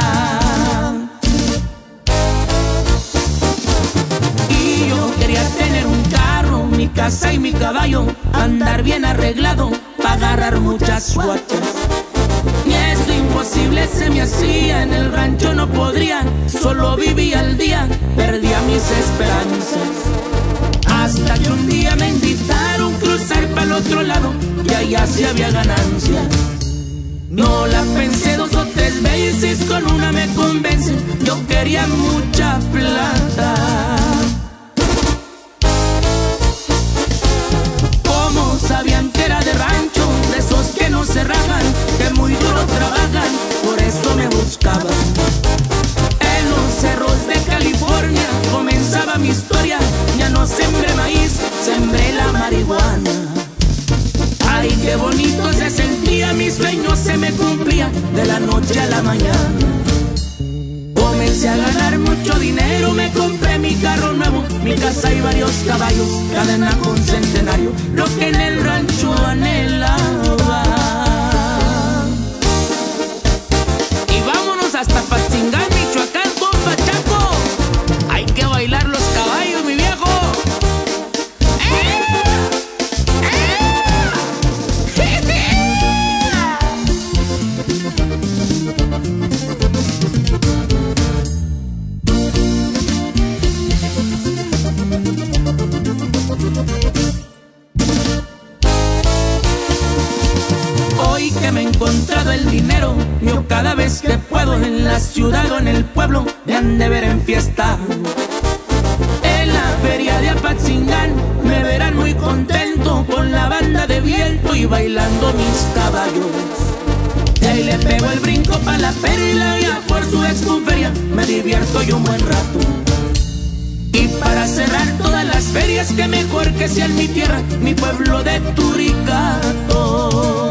Quería tener un carro, mi casa y mi caballo, andar bien arreglado para agarrar muchas guachas. Y eso imposible se me hacía, en el rancho no podría, solo vivía al día, perdía mis esperanzas. Hasta que un día me invitaron a cruzar para el otro lado y allá sí había ganancias. No la pensé 2 o 3 veces, con una me convence, yo quería mucha plata. Sabían que era de rancho, de esos que no se rajan, que muy duro trabajan, por eso me buscaban. En los cerros de California comenzaba mi historia, ya no sembré maíz, sembré la marihuana. Ay, qué bonito se sentía, mi sueño se me cumplía, de la noche a la mañana. Comencé a ganar mucho dinero, me compré mi carro nuevo, mi casa y varios caballos, cadena con centenario, lo que en el rancho anhelaba. Y vámonos hasta Patzingán, Michoacán, compa Chaco. Hay que bailar los caballos, mi viejo. Hoy que me he encontrado el dinero, yo cada vez que puedo, en la ciudad o en el pueblo, me han de ver en fiesta. En la feria de Apatzingán me verán muy contento, con la banda de viento y bailando mis caballos. Y ahí le pego el brinco pa' la perla y a por su exconferia me divierto yo un buen rato. Y para cerrar todas las ferias, que mejor que sea en mi tierra, mi pueblo de Turicato.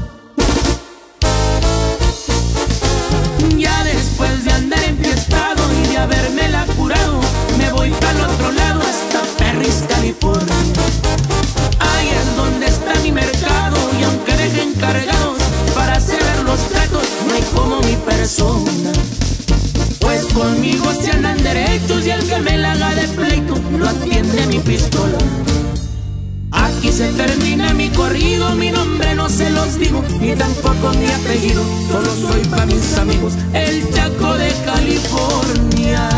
Ya después de andar enfiestado y de habérmela curado, me voy pa'l otro lado hasta Perris, California. Ahí es donde está mi mercado, y aunque dejen cargados para cerrar los tratos, no hay como mi persona. Pues conmigo se andan derechos y el que me la haga de pleito lo atiende mi pistola. Aquí se termina mi corrido, mi nombre no se los digo, ni tampoco mi apellido, solo soy pa' mis amigos, el Chaco de California.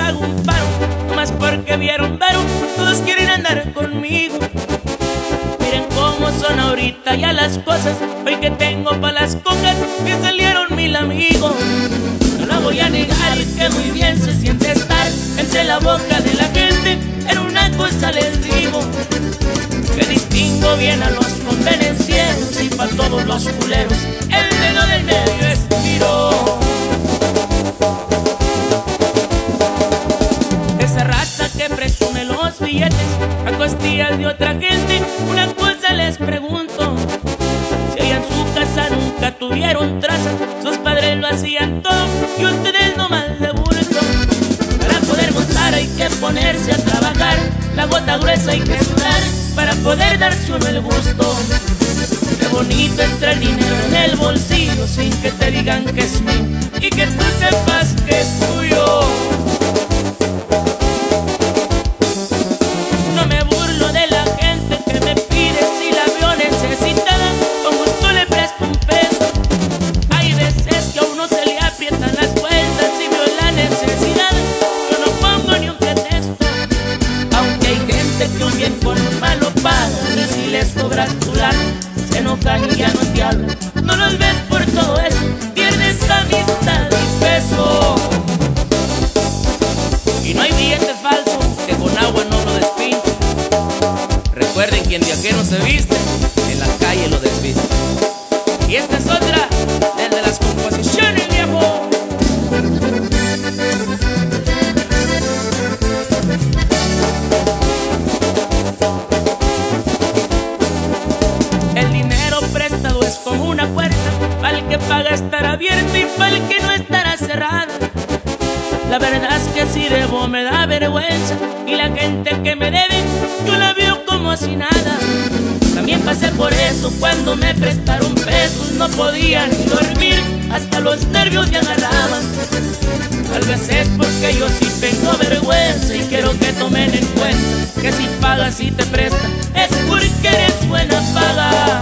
hago un paro, nomás porque vieron varo, todos quieren andar conmigo. Miren cómo son ahorita ya las cosas, hoy que tengo pa' las cocas que salieron mil amigos. No la voy a negar que muy bien se siente estar entre la boca de la gente, pero una cosa les digo, que distingo bien a los convenencieros y pa' todos los culeros el dedo del medio estiro. Esa raza que presume los billetes a costillas de otra gente, una cosa les pregunto, si allá en su casa nunca tuvieron traza, sus padres lo hacían todo y ustedes nomás de bulto. Para poder gozar hay que ponerse a trabajar, la gota gruesa hay que sudar para poder darse uno el gusto. Qué bonito es traer dinero en el bolsillo sin que te digan que es mío y que tú sepas que es tuyo. No me burlo de la gente que me pide si la veo necesitada, con gusto le presto un peso. Hay veces que a uno se le aprietan las vueltas y veo la necesidad, yo no pongo ni un pretexto. Aunque hay gente que un bien con un malo paga, y si les cobras tu lana se enojan y ya no te hablan. No los ves por todo eso, pierdes amistad y peso. Y no hay billete falso que con agua no lo despinte. Recuerden, quien de aquí no se viste, en la calle lo desviste. Y esta es otra, desde las composiciones, viejo. El dinero prestado es como una puerta, para el que paga estará abierta y para el que no estará cerrada. La verdad es que si debo me da vergüenza, y la gente que me debe yo la veo como si nada. También pasé por eso cuando me prestaron pesos, no podía ni dormir, hasta los nervios me agarraban. Tal vez es porque yo sí tengo vergüenza y quiero que tomen en cuenta que si pagas y te prestan es porque eres buena paga.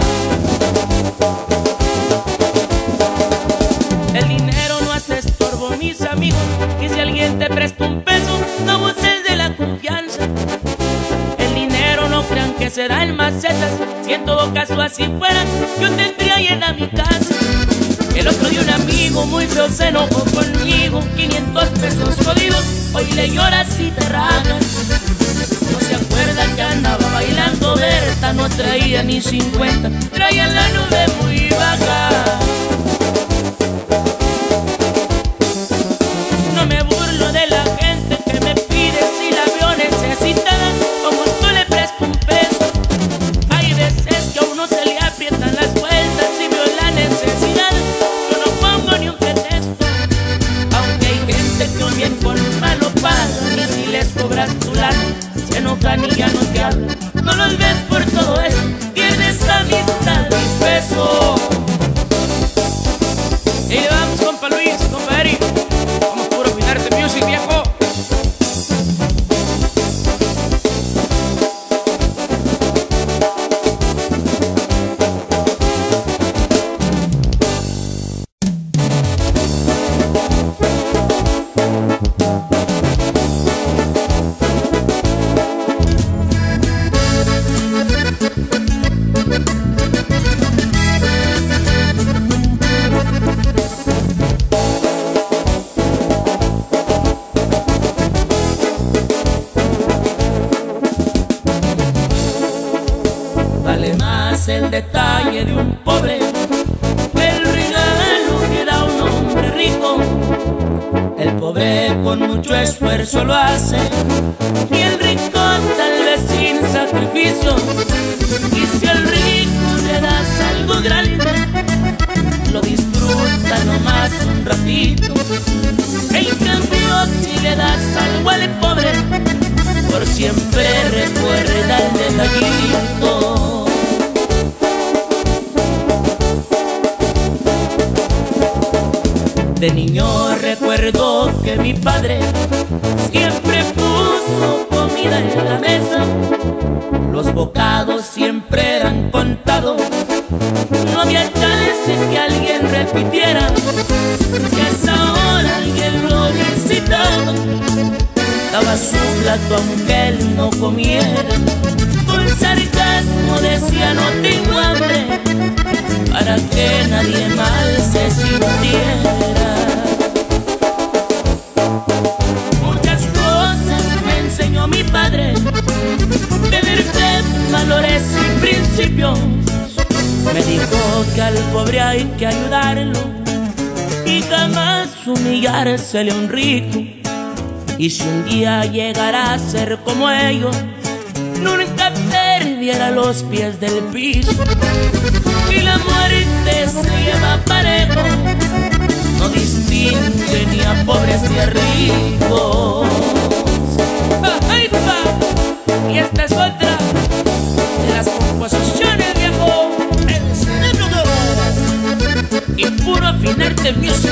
El dinero no hace estorbo, mis amigos, y si alguien te presta un peso, no abuses de la confianza. El dinero no crean que se da en macetas, si en todo caso así fuera, yo tendría llena mi casa. El otro día un amigo muy feo se enojó conmigo, 500 pesos jodidos, hoy le lloras y te rajas. No se acuerda que andaba bailando Berta, no traía ni 50, traía la nube muy baja. No me burlo de la gente que me pide si la veo necesitada, con gusto le presto un peso. Hay veces que a uno se le aprietan las vueltas y veo la necesidad, yo no pongo ni un pretexto. Aunque hay gente que un bien con un malo paga, y si les cobras tu lana se enojan y ya no te hablan. No los ves por todo eso, pierdes amistad y peso. Y le vamos, compa Luis, compa Eric, vamos puro Pinarte Music, viejo. Vale más el detalle de un pobre que el regalo que da un hombre rico. El pobre con mucho esfuerzo lo hace y el rico tal vez sin sacrificio. Y si al rico le das algo grande, lo disfruta nomás un ratito. En cambio si le das algo al pobre, por siempre recuerda el detallito. De niño recuerdo que mi padre siempre puso comida en la mesa. Los bocados siempre eran contados, no había chance que alguien repitiera. Si a esa hora alguien lo visitaba, daba su plato aunque él no comiera. Con sarcasmo decía no tengo hambre, para que nadie mal se sintiera. Muchas cosas me enseñó mi padre, tener fe, valores y principios. Me dijo que al pobre hay que ayudarlo y jamás humillársele a un rico. Y si un día llegara a ser como ellos, nunca perdiera los pies del piso. Y la muerte se lleva parejo, no distingue ni a pobres ni a ricos. ¡Ay, pa! Y esta es otra de las composiciones, viejo. Y puro afinarte music.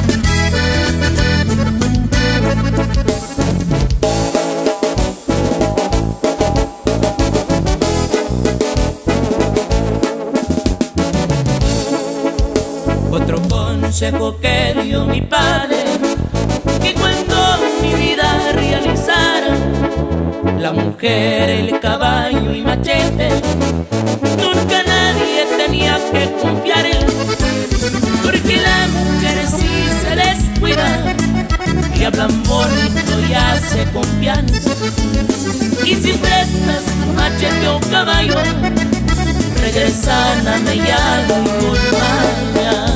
Otro consejo que dio mi padre, que cuando mi vida realizara, la mujer, el caballo y machete, nunca nadie tenía que confiar en él, porque la mujer si se descuida y hablan bonito y hace confianza. Y si prestas tu machete o caballo, regresan a Mellado y con maña.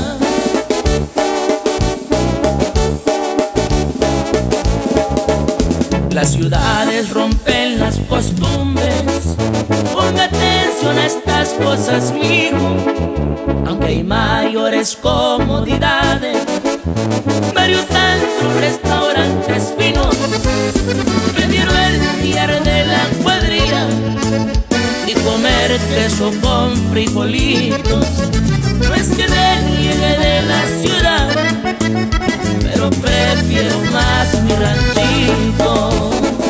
Las ciudades rompen las costumbres, ponga atención a estas cosas, mijo. Aunque hay mayores comodidades, varios antros, restaurantes finos, prefiero el tier de la cuadrilla y comer queso con frijolitos. No es que reniegue de la ciudad, pero prefiero más mi ranchito.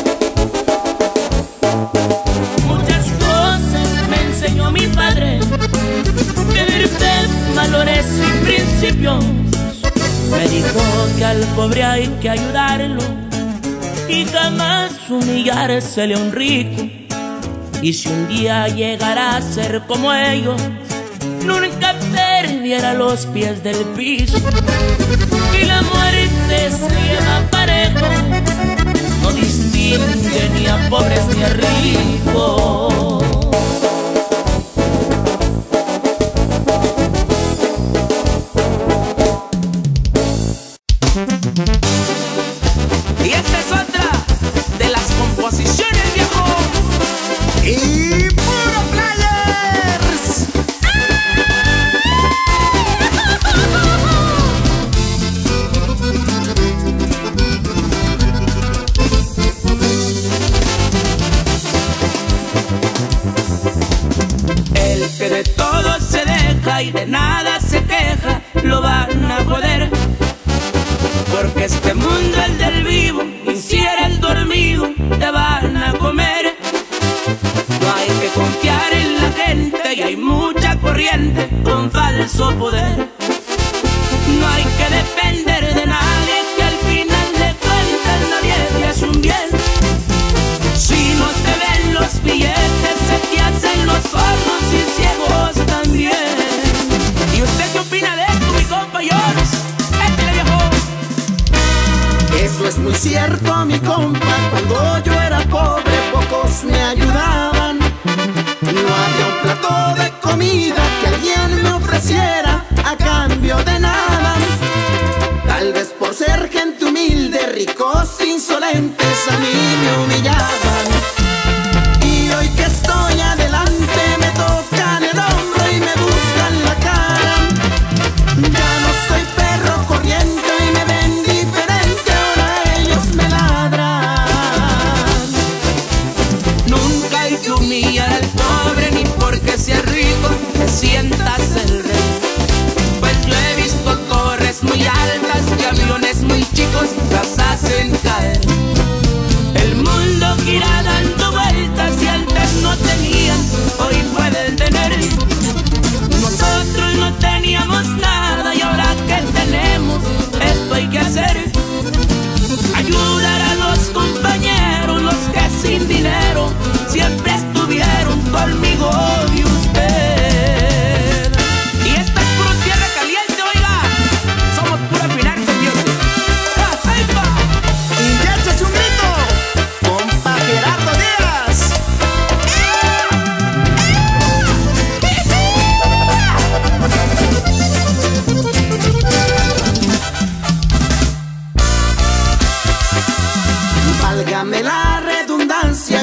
Muchas cosas me enseñó mi padre, tener fe, valores y principios. Me dijo que al pobre hay que ayudarlo y jamás humillársele a un rico. Y si un día llegara a ser como ellos, nunca perdiera los pies del piso. Y la muerte se lleva parejo, no distingue ni a pobres ni a ricos. Y esta es otra de las composiciones, viejo. Y puro players. El que de todo se deja y de nada se queja, lo van a joder. Porque este mundo es del vivo, y si eres dormido te van a comer. No hay que confiar en la gente y hay mucha corriente con falso poder. No hay que depender de nadie, que al final de cuentas nadie te hace un bien. Si no te ven los billetes se te hacen los sordos y ciegos también. ¿Y usted qué opina de esto, mi compa Jones? Eso es muy cierto, mi compa. Cuando yo era pobre, pocos me ayudaban. No había un plato de comida que alguien me ofreciera a cambio de nada. Tal vez por ser gente humilde, ricos insolentes a mí me humillaban. Y hoy que estoy adelante me tocan el hombro y me buscan la cara. Ya no soy perro corriente y me ven diferente, ahora ellos me ladran. Nunca hay que humillar al pobre, ni porque sea rico te sientas el rey. Pues yo he visto torres muy altas y aviones muy chicos las hacen caer. El mundo gira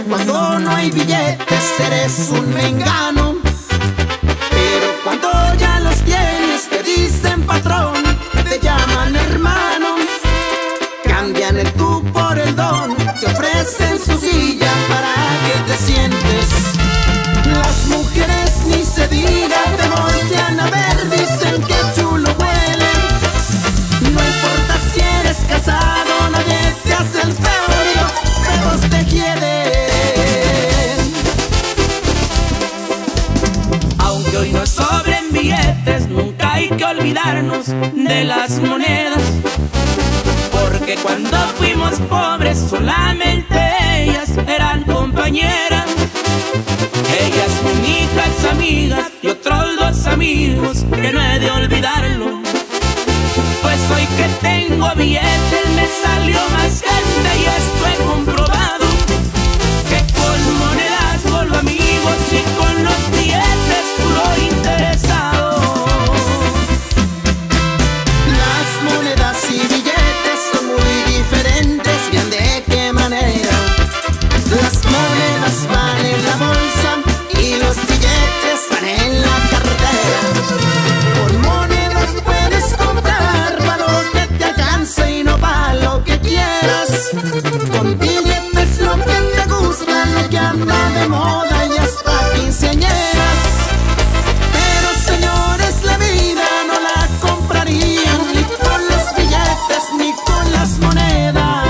Cuando no hay billetes eres un mengano, pero cuando ya los tienes te dicen patrón, te llaman hermano. Cambian el tú por el don, te ofrecen su silla para que te sientes. Las mujeres ni se diga te voltean a ver, dicen que chulo huele. No importa si eres casado, nadie te hace el feo, todos te quieren. Aunque hoy nos sobren billetes, nunca hay que olvidarnos de las monedas, porque cuando fuimos pobres solamente ellas eran compañeras. Ellas únicas amigas y otros dos amigos que no he de olvidarlo. Pues hoy que tengo billetes me salió más gente y esto he comprobado, que con monedas solo amigos y con los billetes puro interesado. Las monedas y billetes son muy diferentes, bien de qué manera. Las monedas van en la bolsa y los billetes van en la cartera. Con monedas puedes comprar para lo que te alcance y no para lo que quieras. Con billetes lo que te gusta, lo que anda de moda y hasta quinceañeras. Pero señores, la vida no la comprarían ni con los billetes ni con las monedas.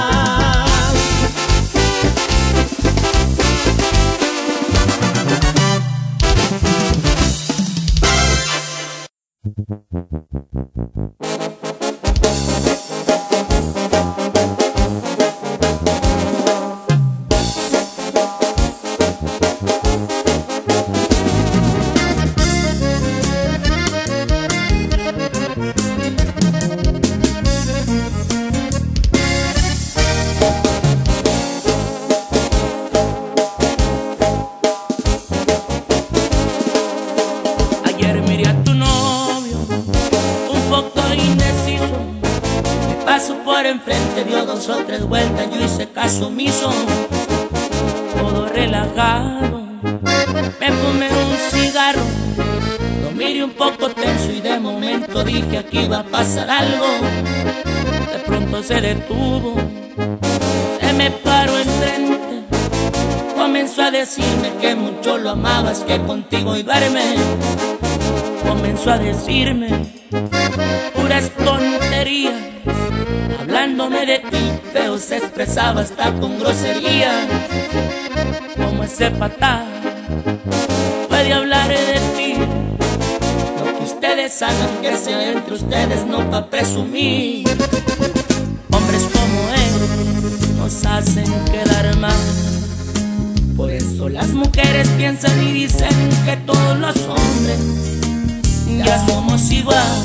Ayer miré a tu novio un poco indeciso, me pasó por enfrente, dio 2 o 3 vueltas, yo hice caso omiso. Todo relajado, me fumé un cigarro, lo miré un poco tenso y de momento dije aquí iba a pasar algo. De pronto se detuvo, se me paró enfrente, comenzó a decirme que mucho lo amabas, que contigo iba a irme. Comenzó a decirme puras tonterías, hablándome de ti, feo se expresaba hasta con groserías. Como ese patán puede hablar de ti, lo que ustedes hagan que sea entre ustedes, no pa' presumir. Hombres como él nos hacen quedar mal, por eso las mujeres piensan y dicen que todos los hombres ya somos igual.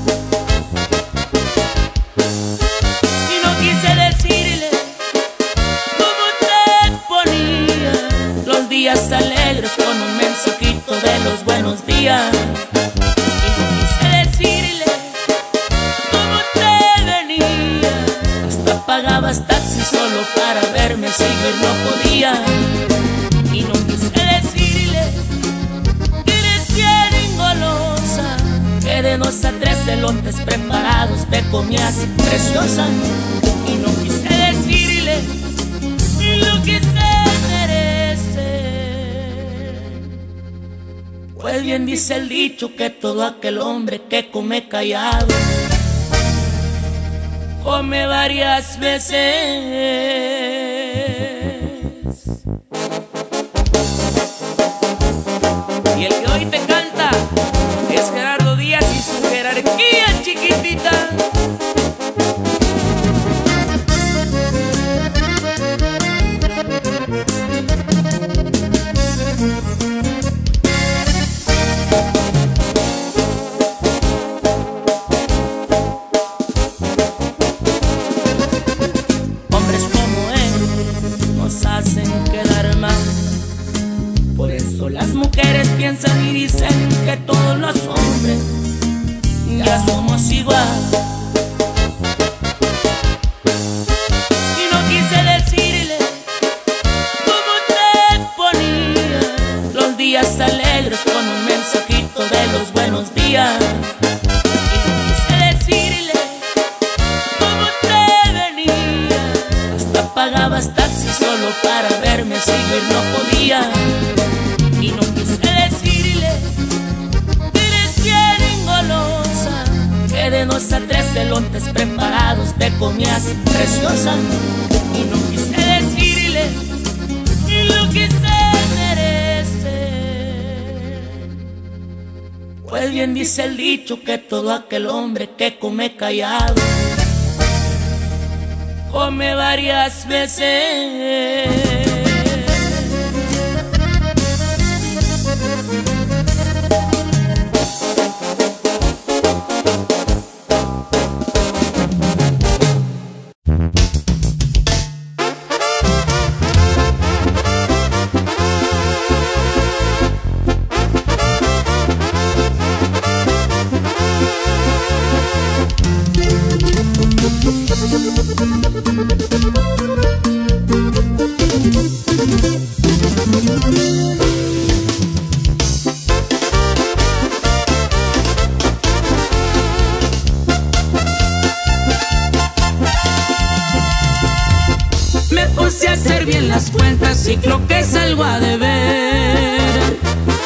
Y no quise decirle cómo te ponía los días alegres con un mensajito de los buenos días. Y no quise decirle cómo te venía, hasta pagabas taxi solo para verme, si ver no podía. Y no quise decirle que eres bien engolosa, que de 2 a 3 elotes preparados te comías preciosa. Y no quise decirle lo que se merece, pues bien dice el dicho que todo aquel hombre que come callado come varias veces. Y el que hoy te canta es Gerardo Díaz y su jerarquía chiquitita. Hombres como él nos hacen quedar mal, por eso las mujeres piensan y dicen que todos los hombres ya somos igual. Y no quise decirle cómo solo para verme, seguir no podía. Y no quise decirle que eres bien engolosa, que de 2 a 3 elotes preparados te comías preciosa. Y no quise decirle lo que se merece, pues bien dice el dicho que todo aquel hombre que come callado come varias veces. Me puse a hacer bien las cuentas y creo que salgo a deber.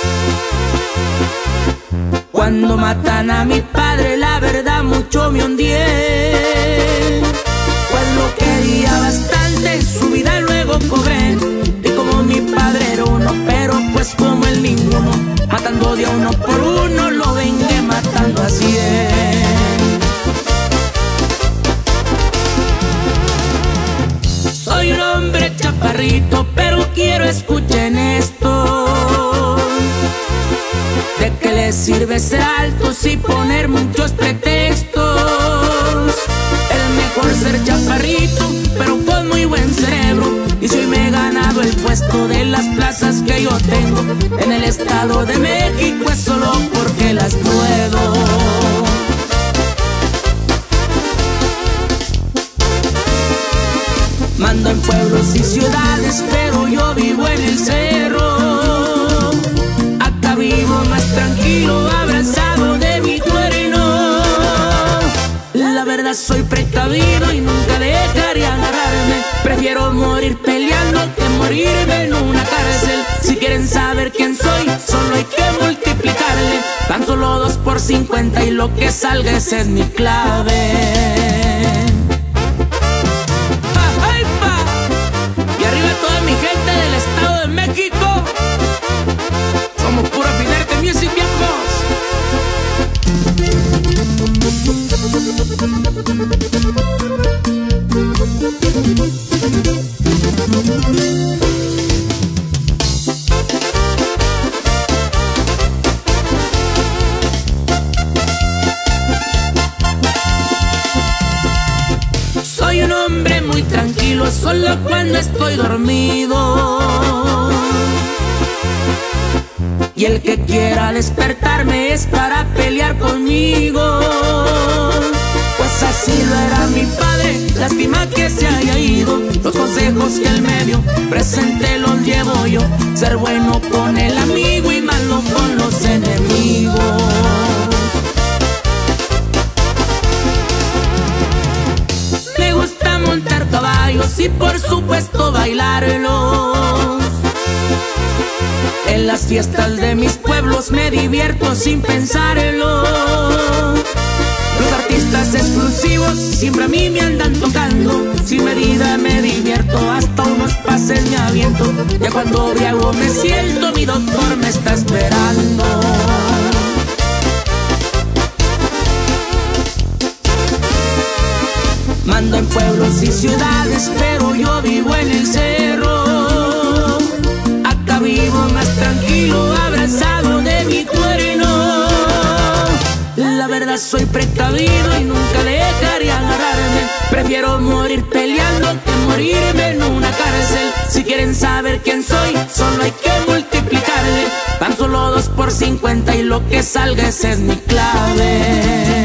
Cuando matan a mi padre, la verdad mucho me hundí. Pues lo quería bastante, su vida luego cobré. Y como mi padre era uno, pero pues como el ninguno, matando de a uno por uno, lo vengué matando a 100. Soy un hombre chaparrito, pero quiero escuchen esto. ¿De qué les sirve ser altos y poner muchos pretextos? Es mejor ser chaparrito, pero con muy buen cerebro. Y si hoy me he ganado el puesto de las plazas que yo tengo en el Estado de México, es solo porque las puedo. Mando en pueblos y ciudades, pero yo vivo en el cerro. Acá vivo más tranquilo, abrazado de mi cuerno. La verdad soy precavido y nunca dejaré agarrarme. Prefiero morir peleando que morirme en una cárcel. Si quieren saber quién soy, solo hay que multiplicarle. Tan solo 2 por 50 y lo que salga esa es mi clave. Y arriba toda mi gente del Estado de México. Somos puro Finerte Music, viejos. Soy un hombre muy tranquilo, solo cuando estoy dormido. Y el que quiera despertarme es para pelear conmigo. Pues así lo era mi padre, lástima que se haya ido. Los consejos que él me dio, presente los llevo yo. Ser bueno con el amigo y malo con los enemigos. Me gusta montar caballos y por supuesto bailarlos. En las fiestas de mis pueblos me divierto sin pensarlo. Los artistas exclusivos siempre a mí me andan tocando. Sin medida me divierto, hasta unos pases me aviento. Ya cuando briago me siento, mi doctor me está esperando. Mando en pueblos y ciudades, pero yo vivo en el cerro. Acá vivo más tranquilo, abrazado de mi cuerno. La verdad soy precavido y nunca dejaré agarrarme. Prefiero morir peleando que morirme en una cárcel. Si quieren saber quién soy, solo hay que multiplicarle. Tan solo 2 por 50 y lo que salga esa es mi clave.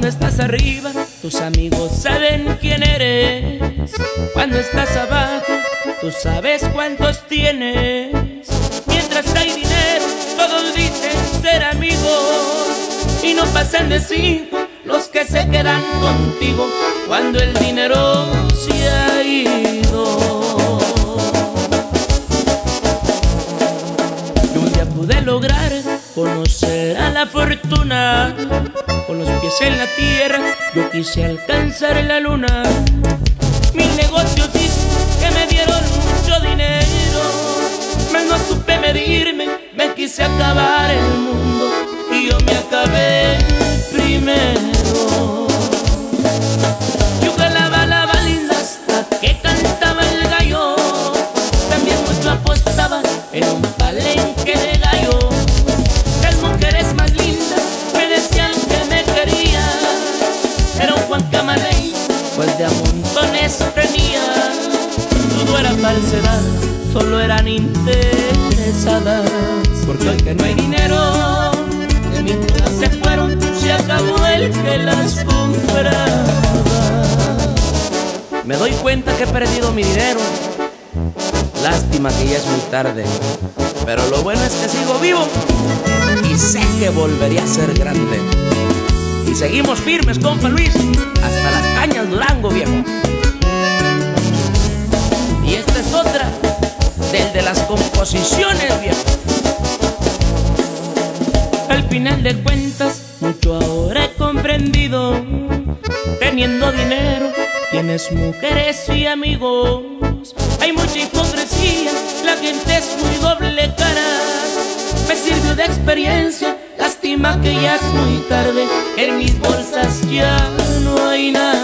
Cuando estás arriba, tus amigos saben quién eres. Cuando estás abajo, tú sabes cuántos tienes. Mientras hay dinero, todos dicen ser amigos y no pasan de 5 los que se quedan contigo cuando el dinero se ha ido. Y un día pude lograr conocer a la fortuna. Con los pies en la tierra yo quise alcanzar la luna. Mis negocios dicen que me dieron mucho dinero, mas no supe medirme, me quise acabar el mundo y yo me acabé primero. Yo jalaba la balinda hasta que cantaba el gallo. También mucho apostaba en un palenque de gallo. Las mujeres más lindas me decían que me querían. Era un Juan Camaney, pues de a montones tenía. Todo era falsedad, solo eran interesadas. Porque hoy que no hay dinero, de mí todas se fueron, se acabó el que las compraba. Me doy cuenta que he perdido mi dinero. Lástima que ya es muy tarde, pero lo bueno es que sigo vivo y sé que volvería a ser grande. Y seguimos firmes, compa Luis, hasta las cañas Durango, viejo. Y esta es otra del de las composiciones, viejo. Al final de cuentas, mucho ahora he comprendido. Teniendo dinero, tienes mujeres y amigos. Hay mucha hipocresía, la gente es muy doble cara. Me sirvió de experiencia, lástima que ya es muy tarde. En mis bolsas ya no hay nada.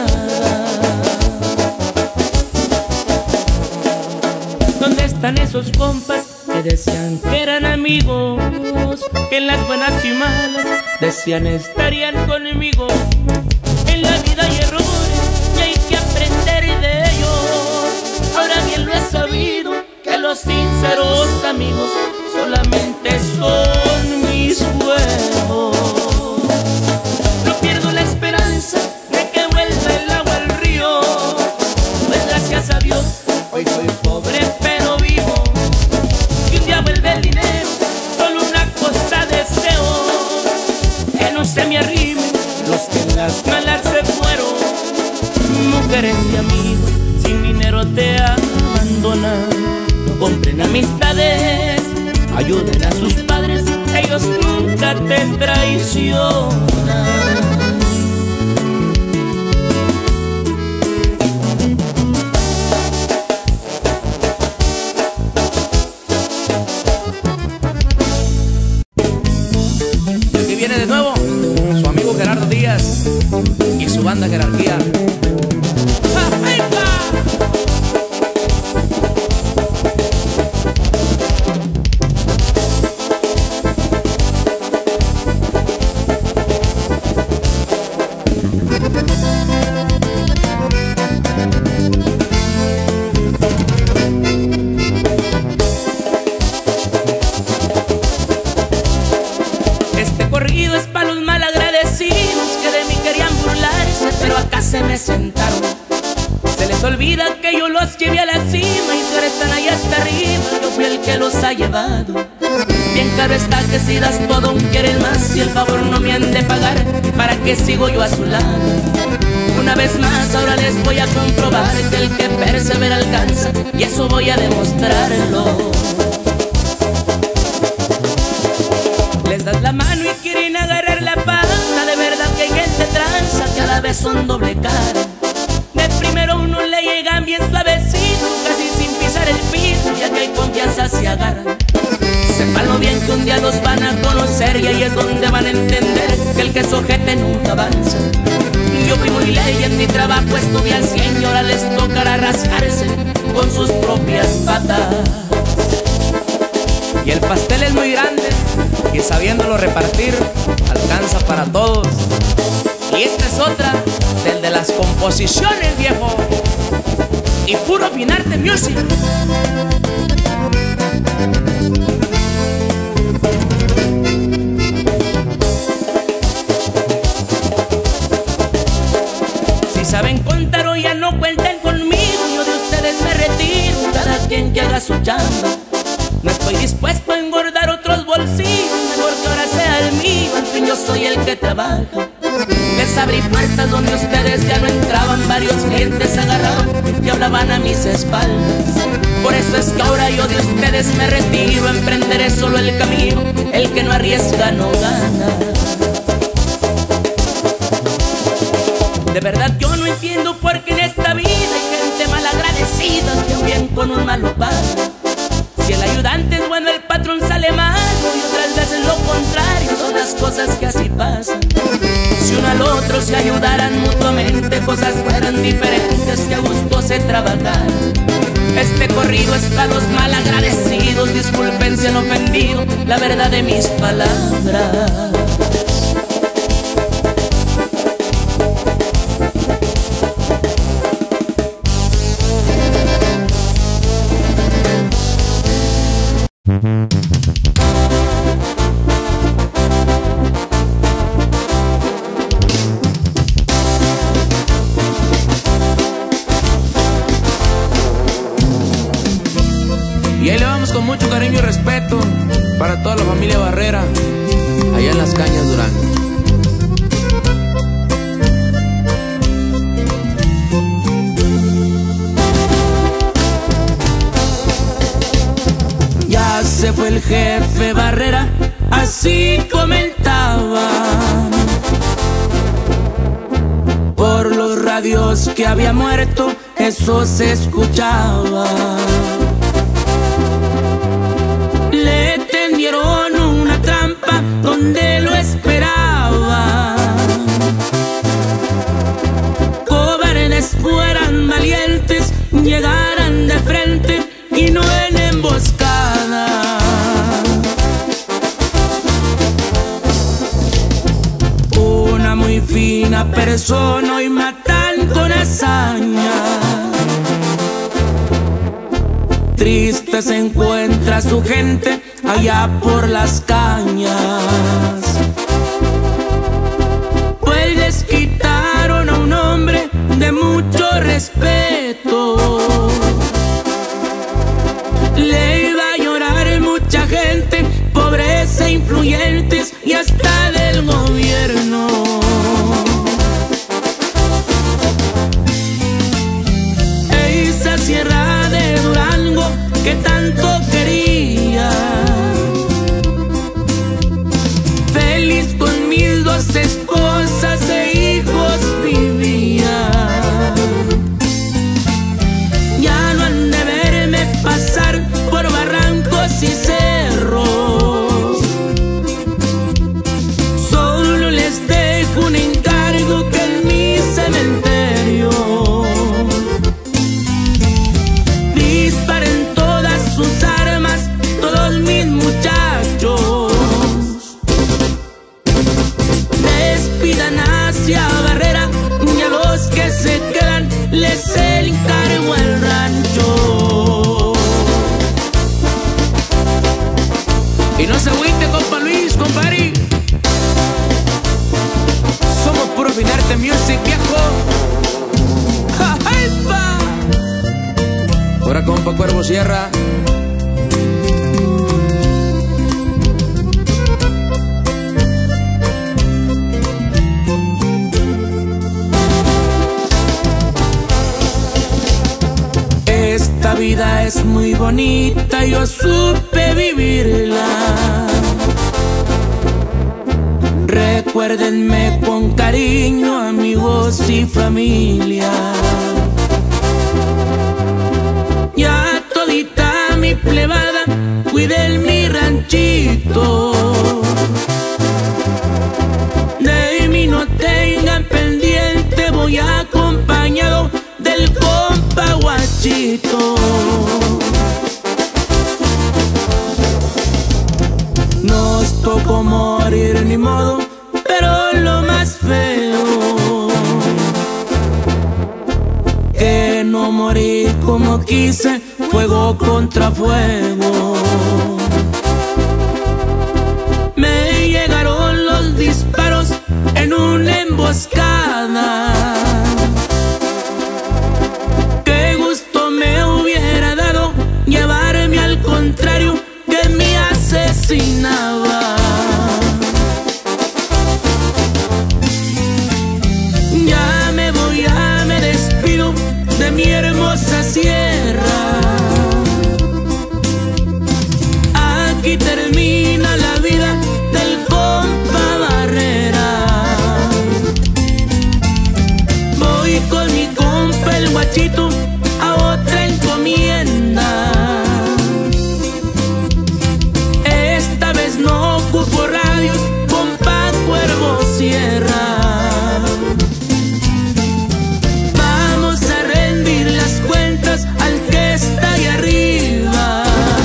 ¿Dónde están esos compas que decían que eran amigos? Que en las buenas y malas decían estarían conmigo. En la vida hay errores y hay que aprender de ellos. Ahora bien lo he sabido, que los sinceros amigos solamente son mis huevos. No pierdo la esperanza de que vuelva el agua al río, pues gracias a Dios hoy soy pobre pero vivo. Y un día vuelve el dinero, solo una cosa deseo, que no se me arrimen los que en las malas se fueron. Mujeres y amigos sin dinero te abandonan. No compren amistades, ayuden a sus padres, ellos nunca te traicionan. Y aquí viene de nuevo su amigo Gerardo Díaz y su banda Jerarquía. Este corrido es para los malagradecidos que de mí querían burlarse, pero acá se me sentaron. Se les olvida que yo los llevé a la cima y si ahora están allá hasta arriba, yo fui el que los ha llevado. Bien claro está que si das todo aún quieren más, y el favor no me han de pagar, ¿para qué sigo yo a su lado? Una vez más ahora les voy a comprobar que el que persevera alcanza, y eso voy a demostrarlo. Les das la mano y quieren agarrar la pata, de verdad que hay gente tranza que a la vez son doble cara. De primero uno le llegan bien suavecito, casi sin pisar el piso, ya que hay confianza se agarran. Sépanlo bien que un día los van a conocer y ahí es donde van a entender que el que es ojete nunca avanza. Yo fui muy ley, en mi trabajo estuve al 100 y ahora les tocará rascarse con sus propias patas. Y el pastel es muy grande y sabiéndolo repartir alcanza para todos. Y esta es otra del de las composiciones, viejo, y puro Finarte Music. saben contar o ya no cuenten conmigo. Yo de ustedes me retiro, cada quien que haga su chamba. No estoy dispuesto a engordar otros bolsillos, mejor que ahora sea el mío, al fin yo soy el que trabaja. Les abrí puertas donde ustedes ya no entraban, varios clientes se agarraban y hablaban a mis espaldas. Por eso es que ahora yo de ustedes me retiro, emprenderé solo el camino, el que no arriesga no gana. De verdad yo no entiendo por qué en esta vida hay gente malagradecida que bien con un malo paga. Si el ayudante es bueno, el patrón sale malo, y otras veces lo contrario, son las cosas que así pasan. Si uno al otro se ayudaran mutuamente, cosas fueran diferentes, que a gusto se trabajaran. Este corrido es para los malagradecidos, disculpen si han ofendido la verdad de mis palabras. Y ahí le vamos con mucho cariño y respeto para toda la familia Barrera, allá en Las Cañas, Durango. Ya se fue el jefe Barrera, así comentaba. Por los radios que había muerto, eso se escuchaba. Le tendieron una trampa donde lo esperaba. Cobardes fueran valientes, llegaran de frente y no en emboscada. Una muy fina persona y matan con hazaña. Triste se encuentra su gente allá por Las Cañas, pues les quitaron a un hombre de mucho respeto. Le iba a llorar mucha gente, pobreza, influyentes y hasta del gobierno. Esa sierra de Durango que tanto quería, feliz con mis dos esposas e hijos vivía. Ya no han de verme pasar por barrancos y cerros, solo les dejo un encargo que en mi cementerio disparen todas sus armas, todos mis muchachos. Despidan hacia Barrera y a los que se quedan les encargo el rancho. Y no se agüite, compa Luis, compadre. Somos puro Finarte Music, viejo. ¡Ja, ja, ahora compa Cuervo Sierra. Esta vida es muy bonita, yo supe vivirla. Recuérdenme con cariño, amigos y familia. Ya todita mi plebada, cuiden mi ranchito. De mí no tengan pendiente, voy acompañado del compa Guachito. Nos tocó morir, ni modo, pero lo más feo que no morí como quise, fuego contra fuego. Me llegaron los disparos en una emboscada. el guachito a otra encomienda. Esta vez no ocupo radios, compa Cuervo Sierra. Vamos a rendir las cuentas al que está ahí arriba.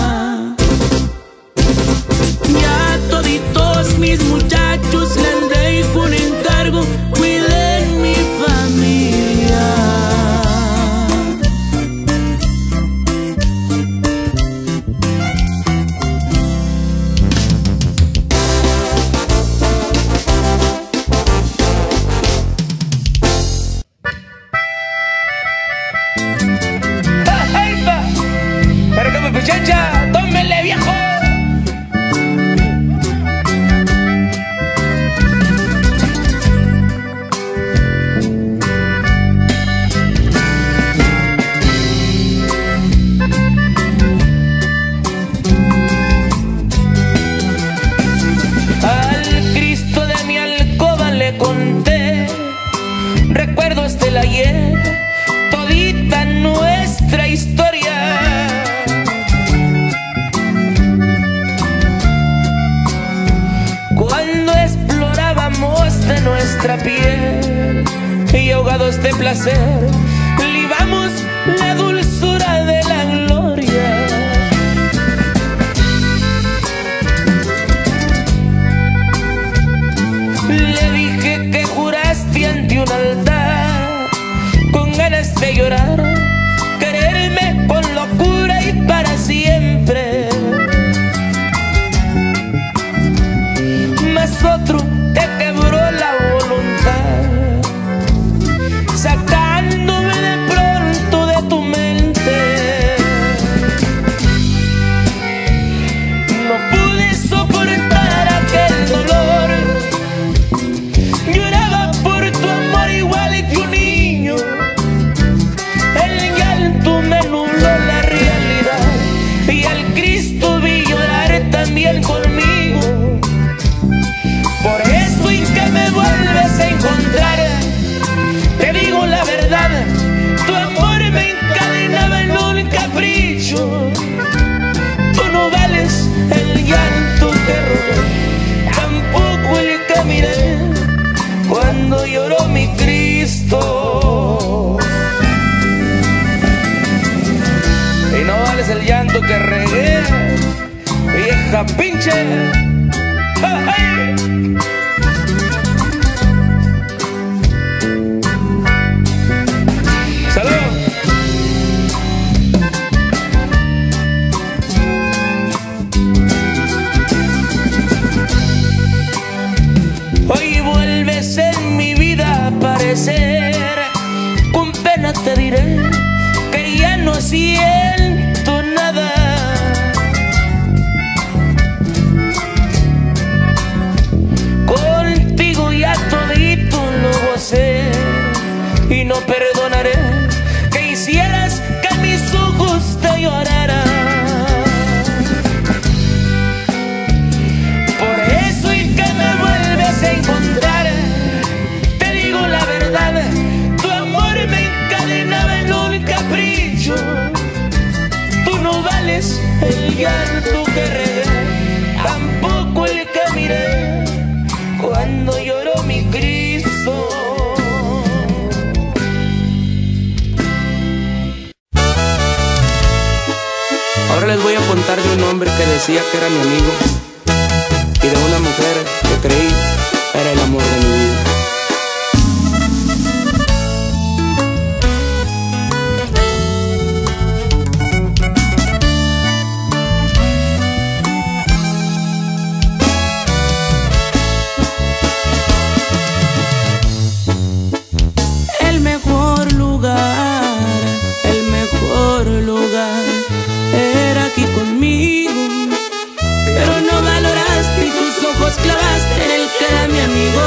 Ya toditos mis muchachos les dejo un encargo, cuiden mi familia. Pero que me pichecha, tómele viejo. Al Cristo de mi alcoba le conté recuerdos del ayer, todita nuestra historia. Cuando explorábamos de nuestra piel y ahogados de placer, libamos la dulzura de la gloria. Le dije que juraste ante un altar, con ganas de llorar, quererme con locura y para siempre. Mas otro te quebró la voluntad, sacándome de pronto de tu mente. No pude soportar aquel dolor, lloraba por tu amor igual que un niño. El llanto me nubló la realidad y al Cristo vi llorar también conmigo. Por eso y que me vuelves a encontrar, te digo la verdad, tu amor me encadenaba en un capricho. Tú no vales el llanto que rodé, tampoco el que miré cuando lloró mi Cristo. Y no vales el llanto que regué, vieja pinche. ¡Ay! ¡Salud! Hoy vuelves en mi vida a aparecer, con pena te diré que ya no siento nada. Contigo ya todito lo gocé y no perdonaré que hicieras que mis ojos te lloraran. Por eso y que me vuelves a encontrar, te digo la verdad, tu amor me encadenaba en un capricho. Tú no vales el llanto que regué, tampoco el que miré cuando lloró mi Cristo. Ahora les voy a contar de un hombre que decía que era mi amigo y de una mujer que creí era el amor de mi vida. El mejor lugar era aquí conmigo, pero no valoraste y tus ojos clavaste en el que era mi amigo.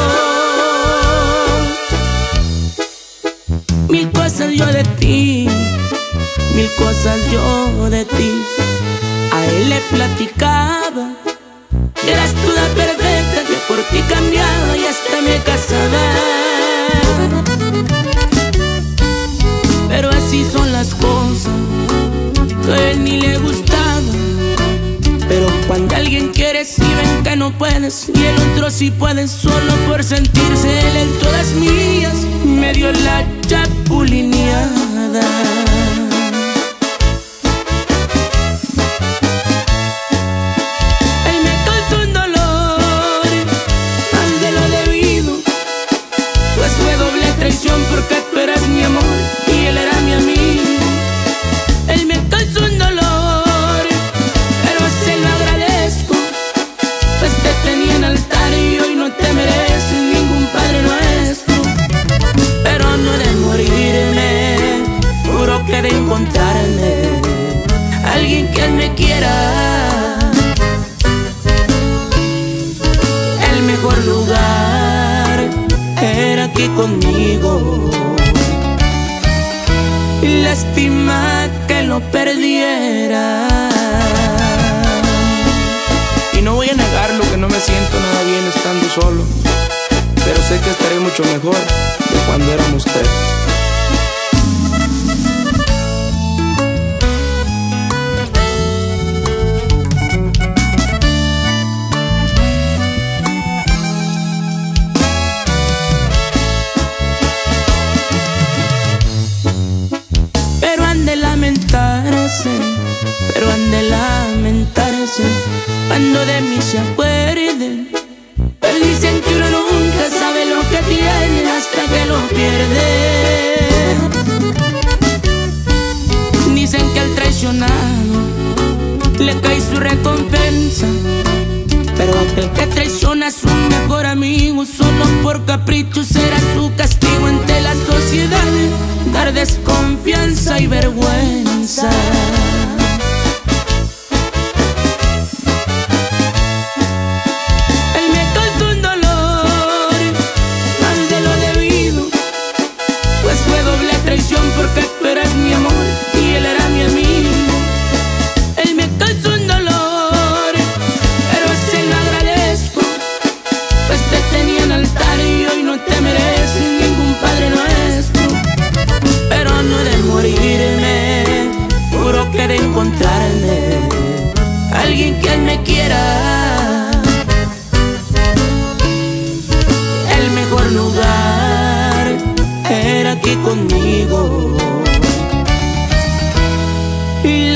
Mil cosas yo de ti, mil cosas yo de ti. A él le platicaba que eras tú la perfecta, que por ti cambiaba y hasta me casaba. Pero así son las cosas, que a él ni le gustaba. Pero cuando alguien quiere, si ven que no puedes, y el otro sí puede, solo por sentirse él en todas mías, me dio la chapulineada. Él me causó un dolor más de lo debido, pues fue doble traición, porque tú eras mi amor y él era mi amigo. Él me causó un dolor, pero se lo agradezco, pues te tenía en altar y hoy no te mereces ningún Padre Nuestro. Pero no de morirme, juro que de encontrarme alguien que me quiera. El mejor lugar era aquí conmigo. Lástima que lo perdiera. Y no voy a negarlo, que no me siento nada bien estando solo, pero sé que estaré mucho mejor de cuando éramos tres. Pero han de lamentarse cuando de mí se acuerden. Pues dicen que uno nunca sabe lo que tiene hasta que lo pierde. Dicen que al traicionado le cae su recompensa, pero aquel que traiciona a su mejor amigo solo por capricho será su castigo ante la sociedad, dar desconfianza y vergüenza. Él me causó un dolor más de lo debido, pues fue doble traición, porque tú eras mi amor y él era mi amigo. Él me causó un dolor, pero se lo agradezco, pues te tenía en altar y hoy no te mereces ningún Padre Nuestro. Pero no de morirme, juro que de encontrarme alguien que me quiera. El mejor lugar era aquí conmigo. Y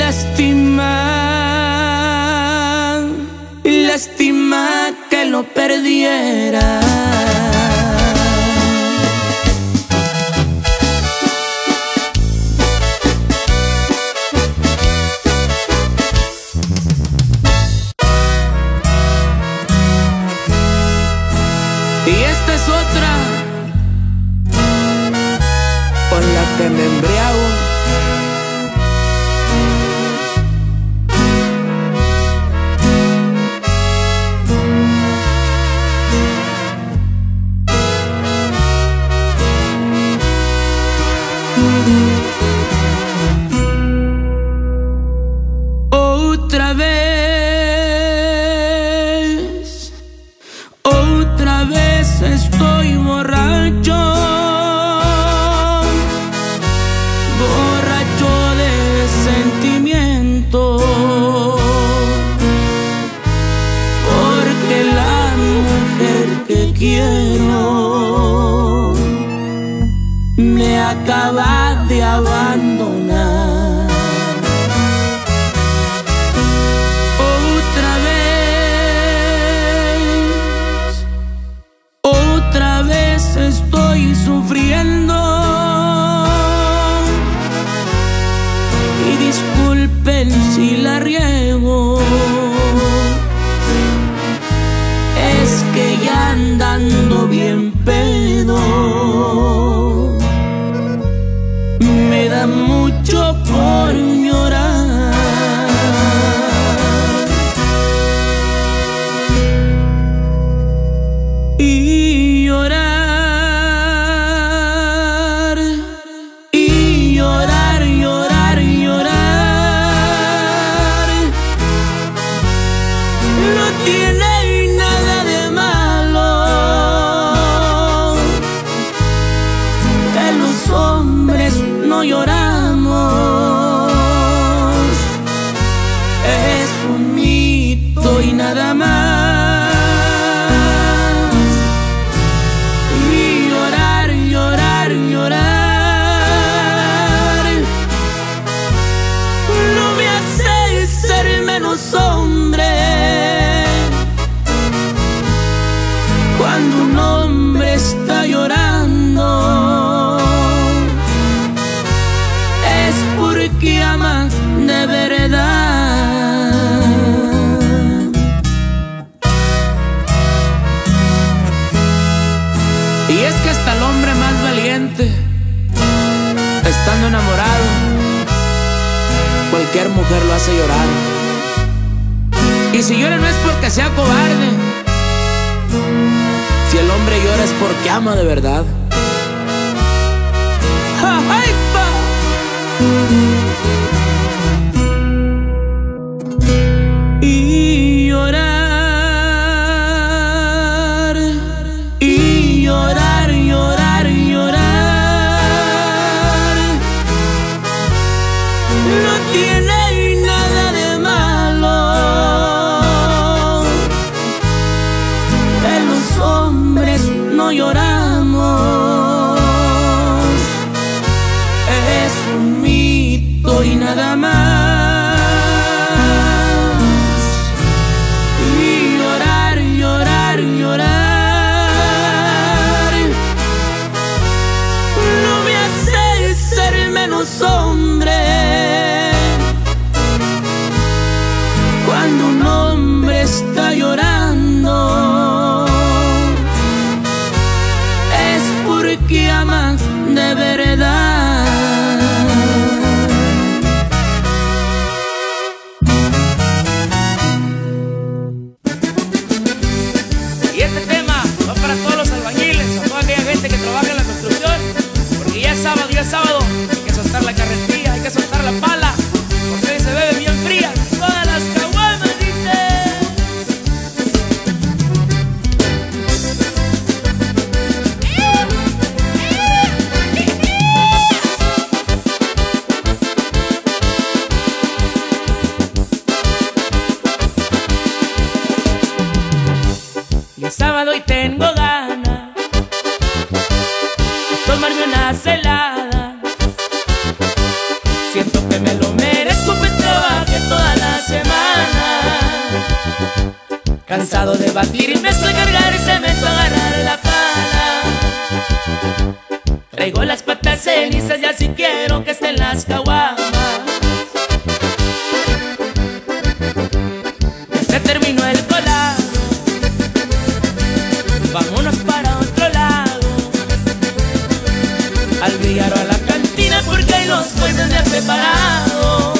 lástima que lo perdiera. Y esta es otra con la que me embriago. Otra vez estoy borracho, borracho de sentimiento, porque la mujer que quiero me acaba de abandonar. Estoy sufriendo y disculpen si la riego, es que ya andando bien pedo me da mucho por llorar. Y llorar. Tiene nada de malo. Sinceramente, estando enamorado, cualquier mujer lo hace llorar. Y si llora no es porque sea cobarde, si el hombre llora es porque ama de verdad. ¡Ay, pa! Y llorar, y llorar, llorar, llorar, no tiene nada de malo. Que los hombres no lloramos, es un mito y nada más. Hombre, cuando un hombre está llorando, es porque ama de verdad. Y este tema va para todos los albañiles, a toda aquella gente que trabaja en la construcción, porque ya es sábado, soltar la carretilla, hay que soltar la pala, porque hoy se bebe bien fría todas las caguamas, dice. Y es sábado y tengo ganas de tomarme una celada. Siento que me lo merezco, pues trabajé toda la semana. Cansado de batir y mezclar, cargar y cemento, agarrar la pala. Traigo las patas cenizas y así quiero que estén las caguamas. Ya se terminó el colado, vámonos para otro lado, al billar o a la cantina, porque hay los puentes de preparado.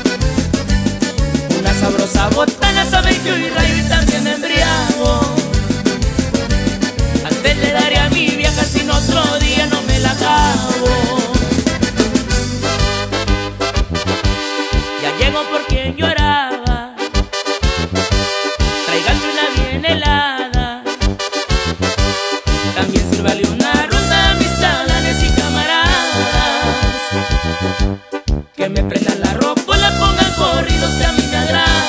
Una sabrosa botana, sabe que hoy rayo y también embriago. Antes le daré a mi vieja, sin otro día no me la acabo. Ya llego por quien lloraba, tráigame una bien helada. También sírvale una ronda a mis chalanes y camaradas. Que me prendan la ropa, la pongan corridos que a mí me agrada.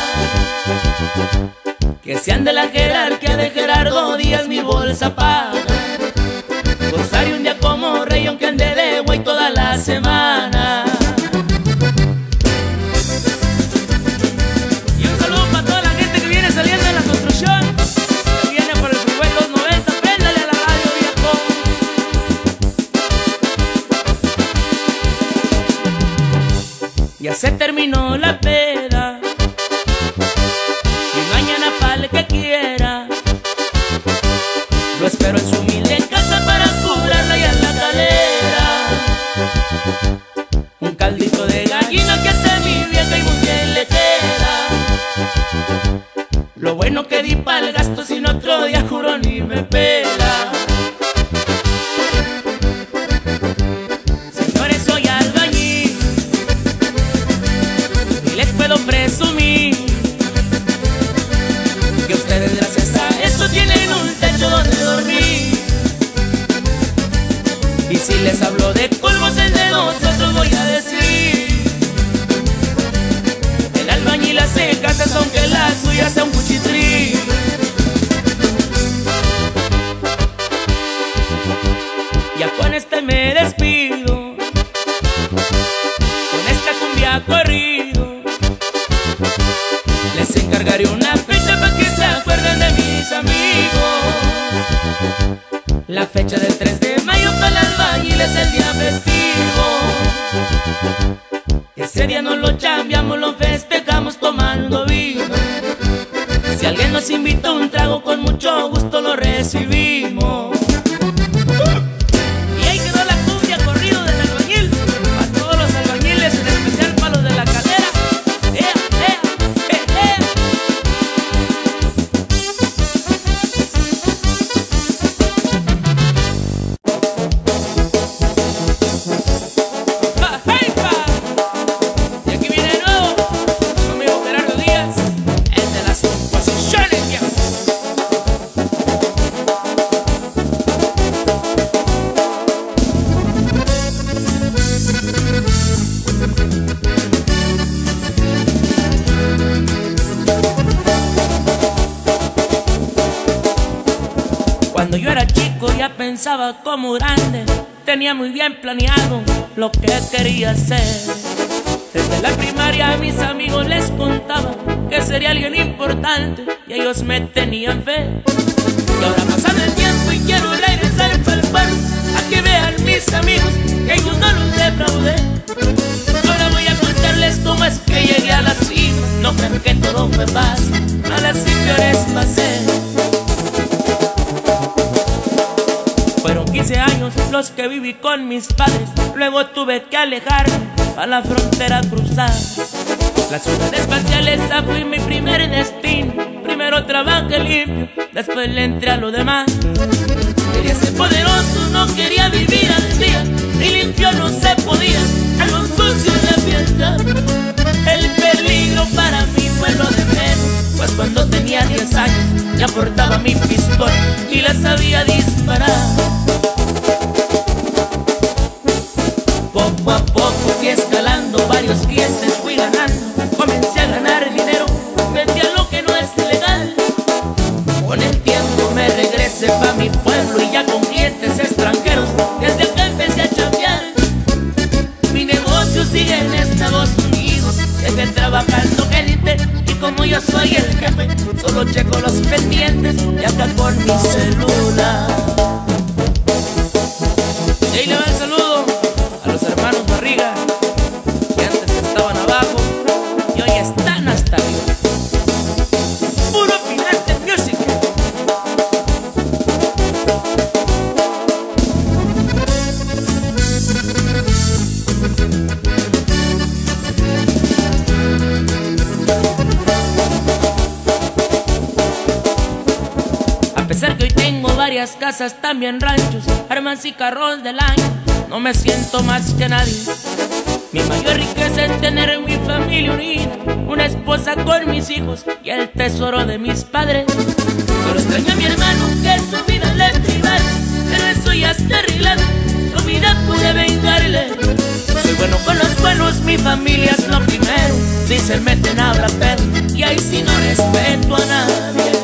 Que sean de la jerarquía de Gerardo Díaz, mi bolsa paga. Gozaré un día como rey, aunque ande de güey toda la semana. Y un saludo para toda la gente que viene saliendo de la construcción, que viene por el freeway los 90, préndale a la radio, viejo. Ya se terminó la peda y mañana pa'l que quiera. Lo espero en su humilde casa para curarla y en la calera. Un caldito de gallina que hace mi vieja y muy bien le queda. Lo bueno que di pa'l gasto, sin otro día juro ni me pela. Señores, soy albañil y les puedo presumir que ustedes gracias a eso tienen un techo donde dormir. Y si les hablo de colmos, el de nosotros voy a decir: el albañil hace casas aunque la suya sea un cuchitril. Ya con este me despido, con esta cumbia corrido. Les encargaré una fecha para que se acuerden de mis amigos. La fecha del 3 de mayo para el albañil es el día festivo. Ese día no lo chambeamos, lo festejamos tomando vino. Si alguien nos invita a un trago, con mucho gusto lo recibimos. Y ahí quedó la pensaba como grande, tenía muy bien planeado lo que quería hacer. Desde la primaria a mis amigos les contaba que sería alguien importante y ellos me tenían fe. Y ahora pasando el tiempo y quiero regresar para el pueblo, a que vean mis amigos que ellos no los defraudé. Ahora voy a contarles cómo es que llegué a la cima. No crean que todo fue fácil, malas y peores pasé. Fueron 15 años los que viví con mis padres, luego tuve que alejarme a la frontera cruzar. La ciudad espacial, esa fue mi primer destino. Primero trabajé limpio, después le entré a lo demás. Quería ser poderoso, no quería vivir al día, ni limpio no se podía, algo sucio de fiesta. El peligro para mí fue lo de menos, pues cuando tenía 10 años ya portaba mi pistola y la sabía disparar. Poco a poco fui escalando, varios clientes fui ganando, comencé a ganar dinero, vendía lo que no es legal. Con el tiempo me regresé pa' mi pueblo y ya con clientes extranjeros, desde acá empecé a chambear. Mi negocio sigue en Estados Unidos, dejé trabajando élite y como yo soy el jefe, solo checo los pendientes y acá con mi celular. Y ahí le va el saludo a los hermanos Barriga, que antes estaban abajo y hoy están hasta arriba. Puro Pilante Music. A pesar que hoy tengo varias casas, también ranchos, armas y carros del año, no me siento más que nadie. Mi mayor riqueza es tener mi familia unida, una esposa con mis hijos y el tesoro de mis padres. Solo extraño a mi hermano que su vida le privaron, pero eso ya está arreglado, su vida pude vengarle. Soy bueno con los buenos, mi familia es lo primero. Si se meten habla pedo y ahí sí no respeto a nadie.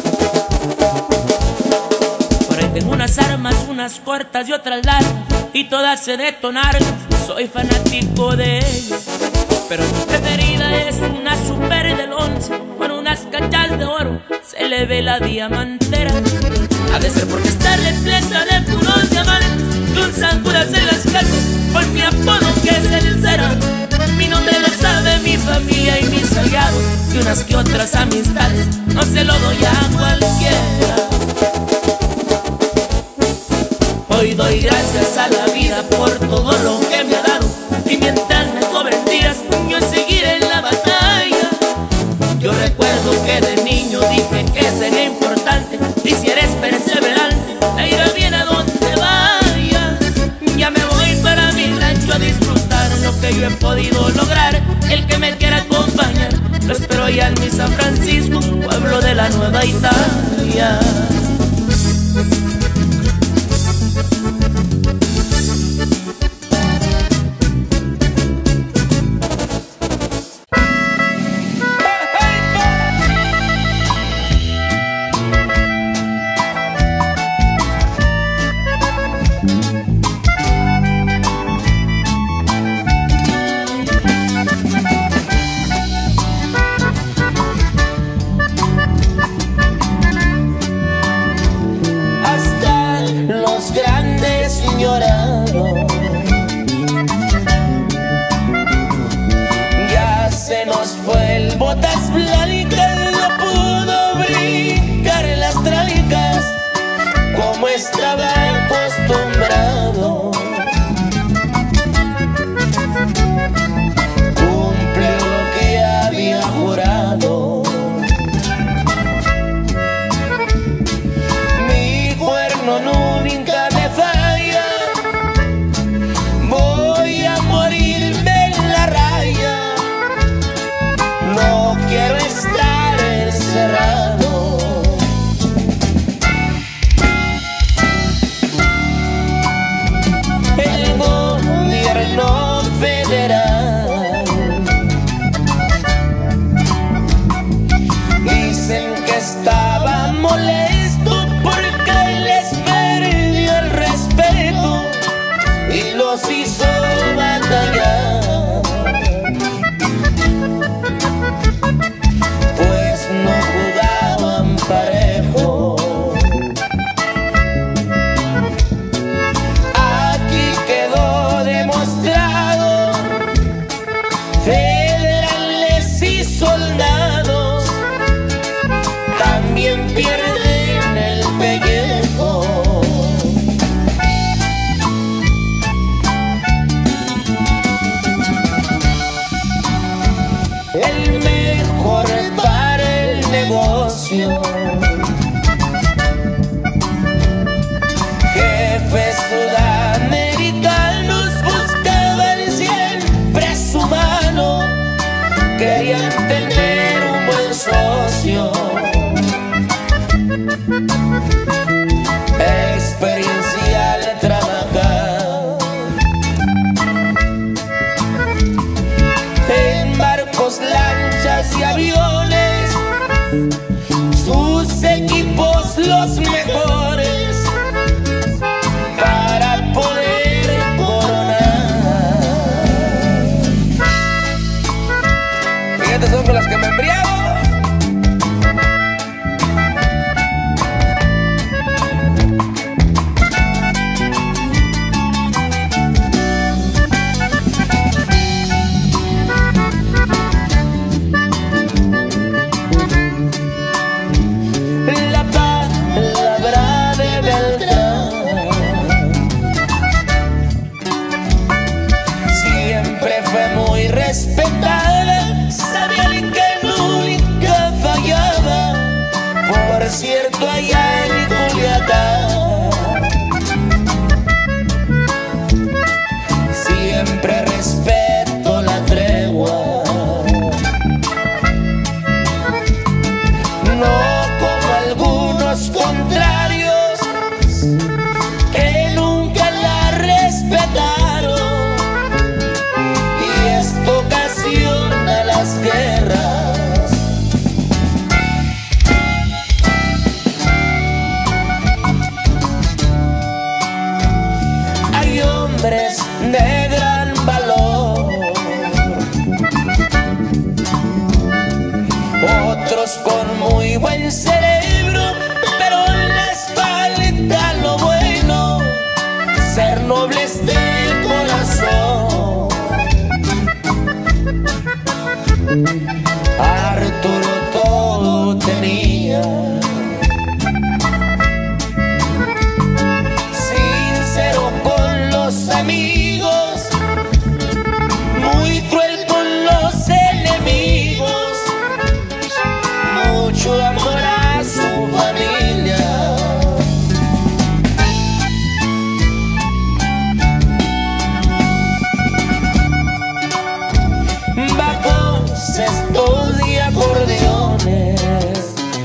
Por ahí tengo unas armas, unas cortas y otras largas, y todas se detonaron, soy fanático de ellas. Pero mi preferida es una super del 11, con unas cachas de oro, se le ve la diamantera. Ha de ser porque está repleta de puros diamantes, con sanguras en las calzas, con mi apodo que es el Cera. Mi nombre lo sabe mi familia y mis aliados, y unas que otras amistades, no se lo doy a cualquiera. Hoy doy gracias a la vida por todo lo que me ha dado, y mientras me sobren días, yo seguiré en la batalla. Yo recuerdo que de niño dije que sería importante, y si eres perseverante, te irá bien a donde vayas. Ya me voy para mi rancho a disfrutar lo que yo he podido lograr. El que me quiera acompañar, lo espero allá en mi San Francisco, pueblo de la Nueva Italia. socio. Jefes sudamericanos buscaban siempre su mano, querían tener un buen socio. Experiencia al trabajar en barcos, lanchas y aviones, sus equipos los mejores para poder coronar. Fíjate, son con las que me embriago. Respetada, sabía que nunca fallaba, por cierto allá en Culiacán. Siempre respeto la tregua, no como algunos contrarios que nunca la respetaron. Ocasiona las guerras. Hay hombres de gran valor, otros con muy buen cerebro, pero les falta lo bueno, ser nobles del corazón. Arturo todo tenía, sincero con los amigos, muy cruel con los enemigos, mucho amor a su familia. Cestos y acordeones,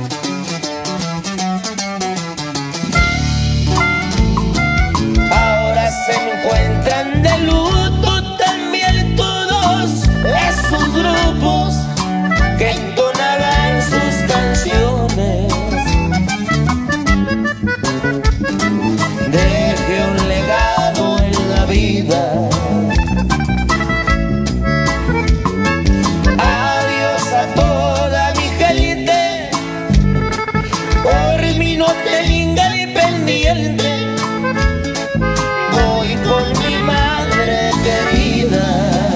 ahora se encuentran de luto también todos esos grupos que entonaban sus canciones. Dejé un legado en la vida, toda mi gente, por mí no tengan pendiente, voy con mi madre querida.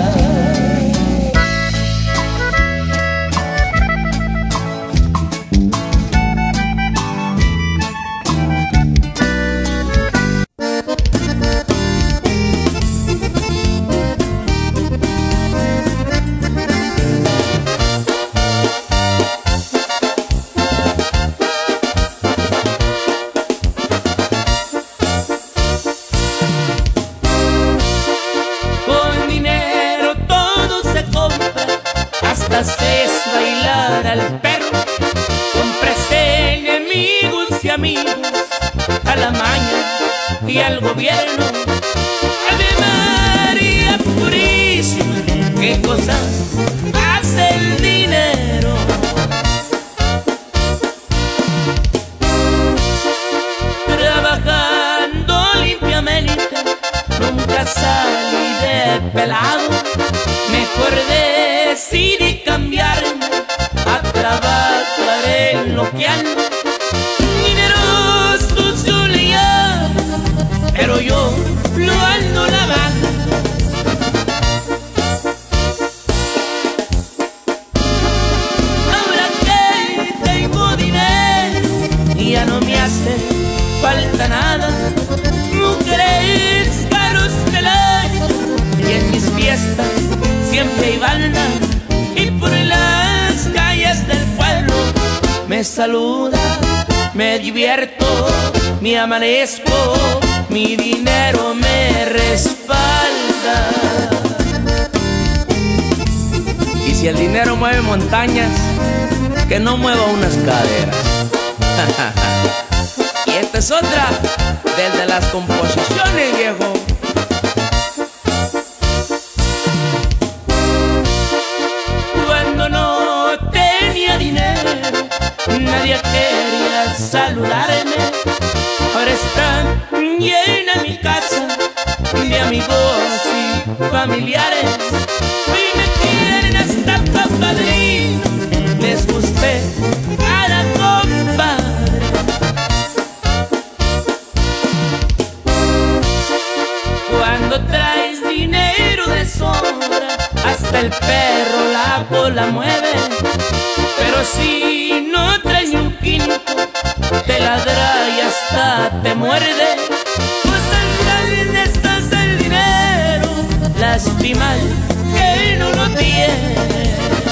Haces bailar al perro, compras enemigos y amigos, a la maña y al gobierno. Ave María Purísima, qué cosas hace el dinero. Trabajando limpiamente, nunca salí de pelado, mejor decidí cambiarme a trabajar en lo que ando. Dinero sucio le llamo, pero yo lo ando lavando. Ahora que tengo dinero, ya no me hace falta nada. Mujeres caros de la y en mis pies me saluda, me divierto, me amanezco, mi dinero me respalda. Y si el dinero mueve montañas, que no mueva unas caderas. Y esta es otra desde las composiciones, viejo. Cuando no tenía dinero, nadie quería saludarme. Ahora está llena mi casa de amigos y familiares. Hoy me quieren hasta padrino, les gusté cada compadre. Cuando traes dinero de sobra, hasta el perro la cola mueve. Pero si no traes ni un quinto, te ladra y hasta te muerde. Pues al necesitas el dinero, lástima que no lo tiene.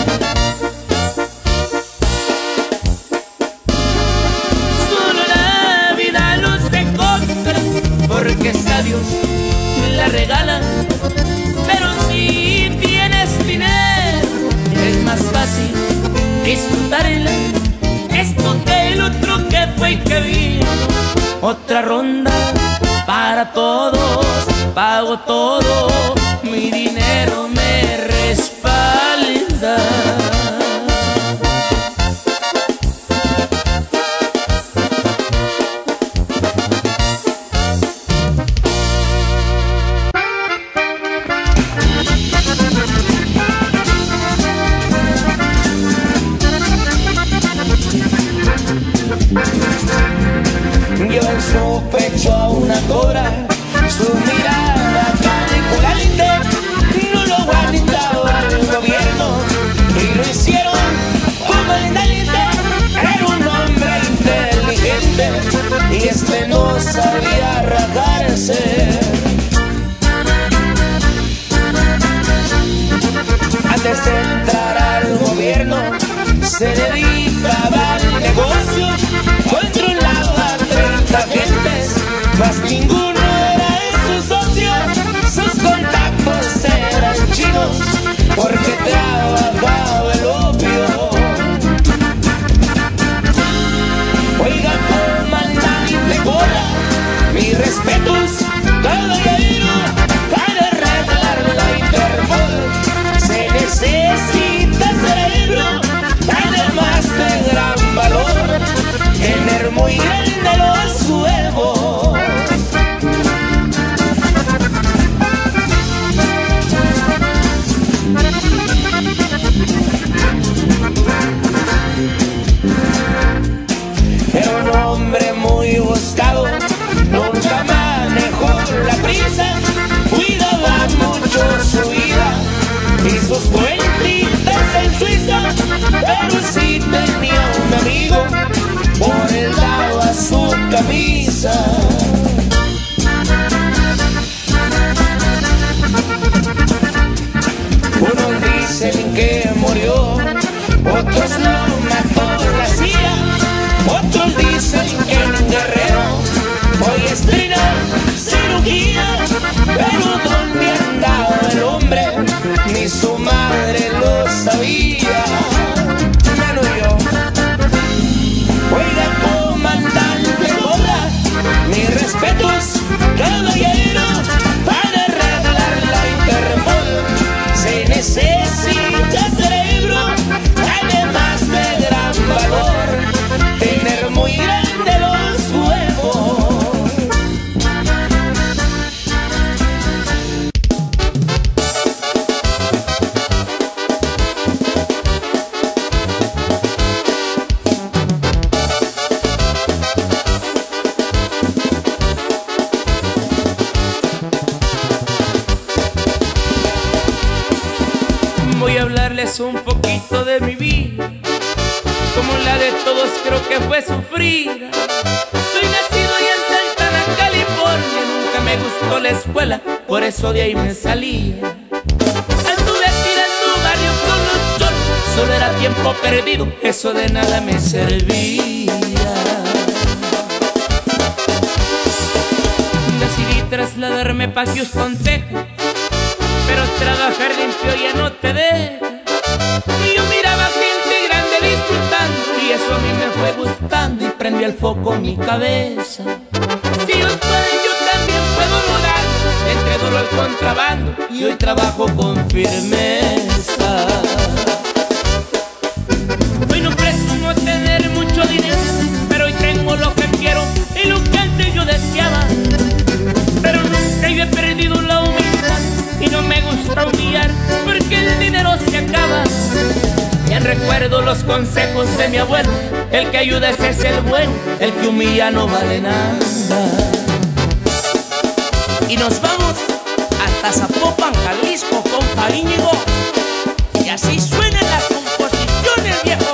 Solo la vida los se compra, porque a Dios la regala. Pero si tienes dinero, es más fácil disfrutarla. Esto que el otro que fue y que vino. Otra ronda para todos, pago todo, mi dinero me respalda. Lleva en su pecho a una cobra, su mirada calculante no lo aguantaba el gobierno y lo hicieron comandante. Era un hombre inteligente y este no sabía rajarse. Antes de entrar al gobierno se dedicaba al negocio, controlaba 30 gentes, mas ninguno era su socio. Sus contactos eran chinos porque trabajaba el opio. Oiga, comandante Cora, mis respetos, caballero, para arreglar la Interpol se necesita cerebro, además de gran valor, tener muy grande los huevos. Era un hombre muy buscado, nunca manejó la prisa, cuidaba mucho su vida y sus cuentitas en Suiza. Pero sí tenía un amigo, por él daba su camisa. Unos dicen que murió, otros lo mató la CIA, otros dicen que en Guerrero hoy estrena cirugía. Pero ¿dónde andaba el hombre? Ni su madre lo sabía, menos yo. Oiga, comandante Cora, mis respetos, caballero, para arreglar la Interpol se necesita cerebro, además de gran valor, tener muy grande los huevos. Voy a hablarles un poquito de mi vida, como la de todos creo que fue sufrida. Soy nacido allá en Santana, California, nunca me gustó la escuela, por eso de ahí me salía. Anduve tirando barrio con los cholos, solo era tiempo perdido, eso de nada me servía. Decidí trasladarme pa' Houston, Texas, pero trabajar limpio ya no te deja. Y yo miraba gente grande disfrutando, y eso a mí me fue gustando, y prendí el foco mi cabeza. Si ellos pueden, yo también puedo lograr. Entré duro al contrabando y hoy trabajo con firmeza. Hoy no presumo tener mucho dinero, pero hoy tengo lo que quiero y lo que antes yo deseaba. Pero nunca yo he perdido la humildad y no me gusta humillar, porque el dinero se acaba. Bien recuerdo los consejos de mi abuelo: el que ayuda ese es el bueno, el que humilla no vale nada. Y nos vamos hasta Zapopan, Jalisco, compa Íñigo. Y así suenan las composiciones, viejo.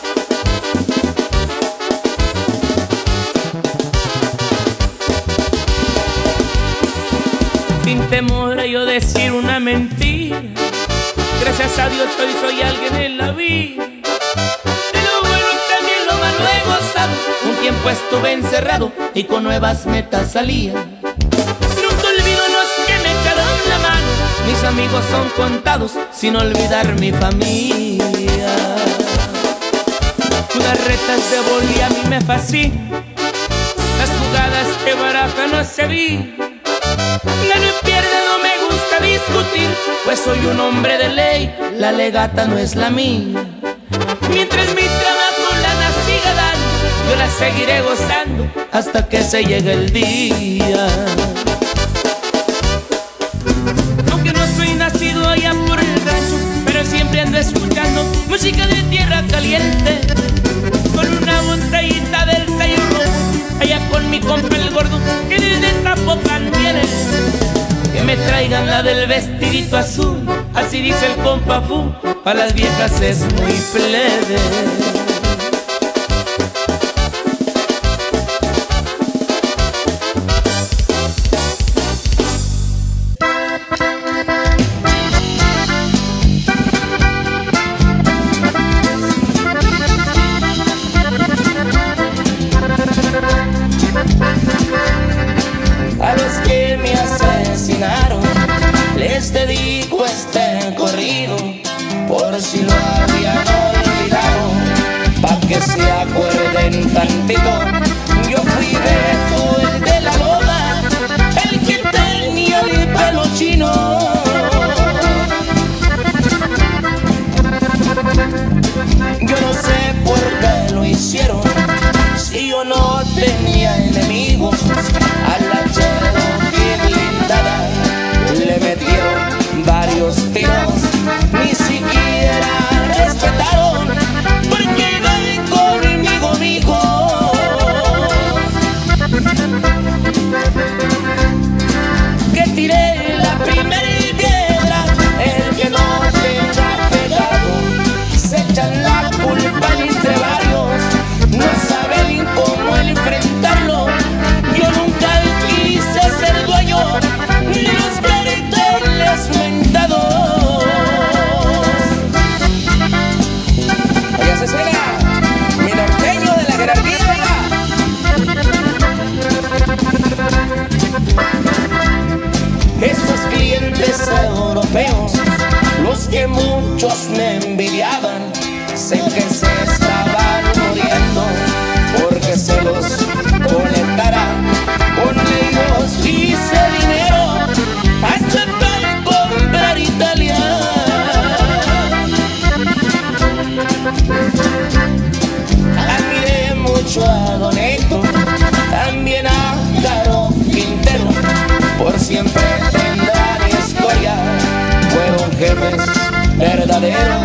Sin temor a yo decir una mentira, gracias a Dios hoy soy alguien en la vida. De lo bueno también lo malo he gozado. Un tiempo estuve encerrado y con nuevas metas salía. Nunca olvido los que me echaron la mano. Mis amigos son contados, sin olvidar mi familia. Las retas de boli a mí me fascinan, las jugadas que baraja no se vi. Gano y pierde, no me gusta discutir, pues soy un hombre de ley, la legata no es la mía. Mientras mi trabajo lana siga dando, yo la seguiré gozando hasta que se llegue el día. Aunque no soy nacido allá por el rancho, pero siempre ando escuchando música de tierra caliente, con una botellita del sello rojo, allá con mi compa el gordo, que desde Zapopan viene. Que me traigan la del vestidito azul, así dice el compa Fu, pa' las viejas es muy plebe. A los que me asesinaron les dedico este corrido, por si lo habían olvidado, pa' que se acuerden tantito. Yo fui Beto, el de la loma, el que tenía el pelo chino. Yo no sé por qué lo hicieron, si yo no tenía enemigos. A la Cherokee blindada le metieron varios tiros, ni siquiera respetaron, porque iban conmigo, mijo. Que tiré la primera piedra, el que no tenga pegado, se echan la culpa entre varios, no saben cómo enfrentarlo. Yo nunca quise ser dueño ni los carteles mentados. Oye, se suena mi norteño de la jerarquía, estos clientes europeos, los que muchos me envidiaban, sé que se estaban muriendo porque se los conectara. Con ellos hice dinero hasta para comprar Italia. Admiré mucho a Don Héctor, también a Caro Quintero, por siempre tendrán historia, fueron jefes verdaderos.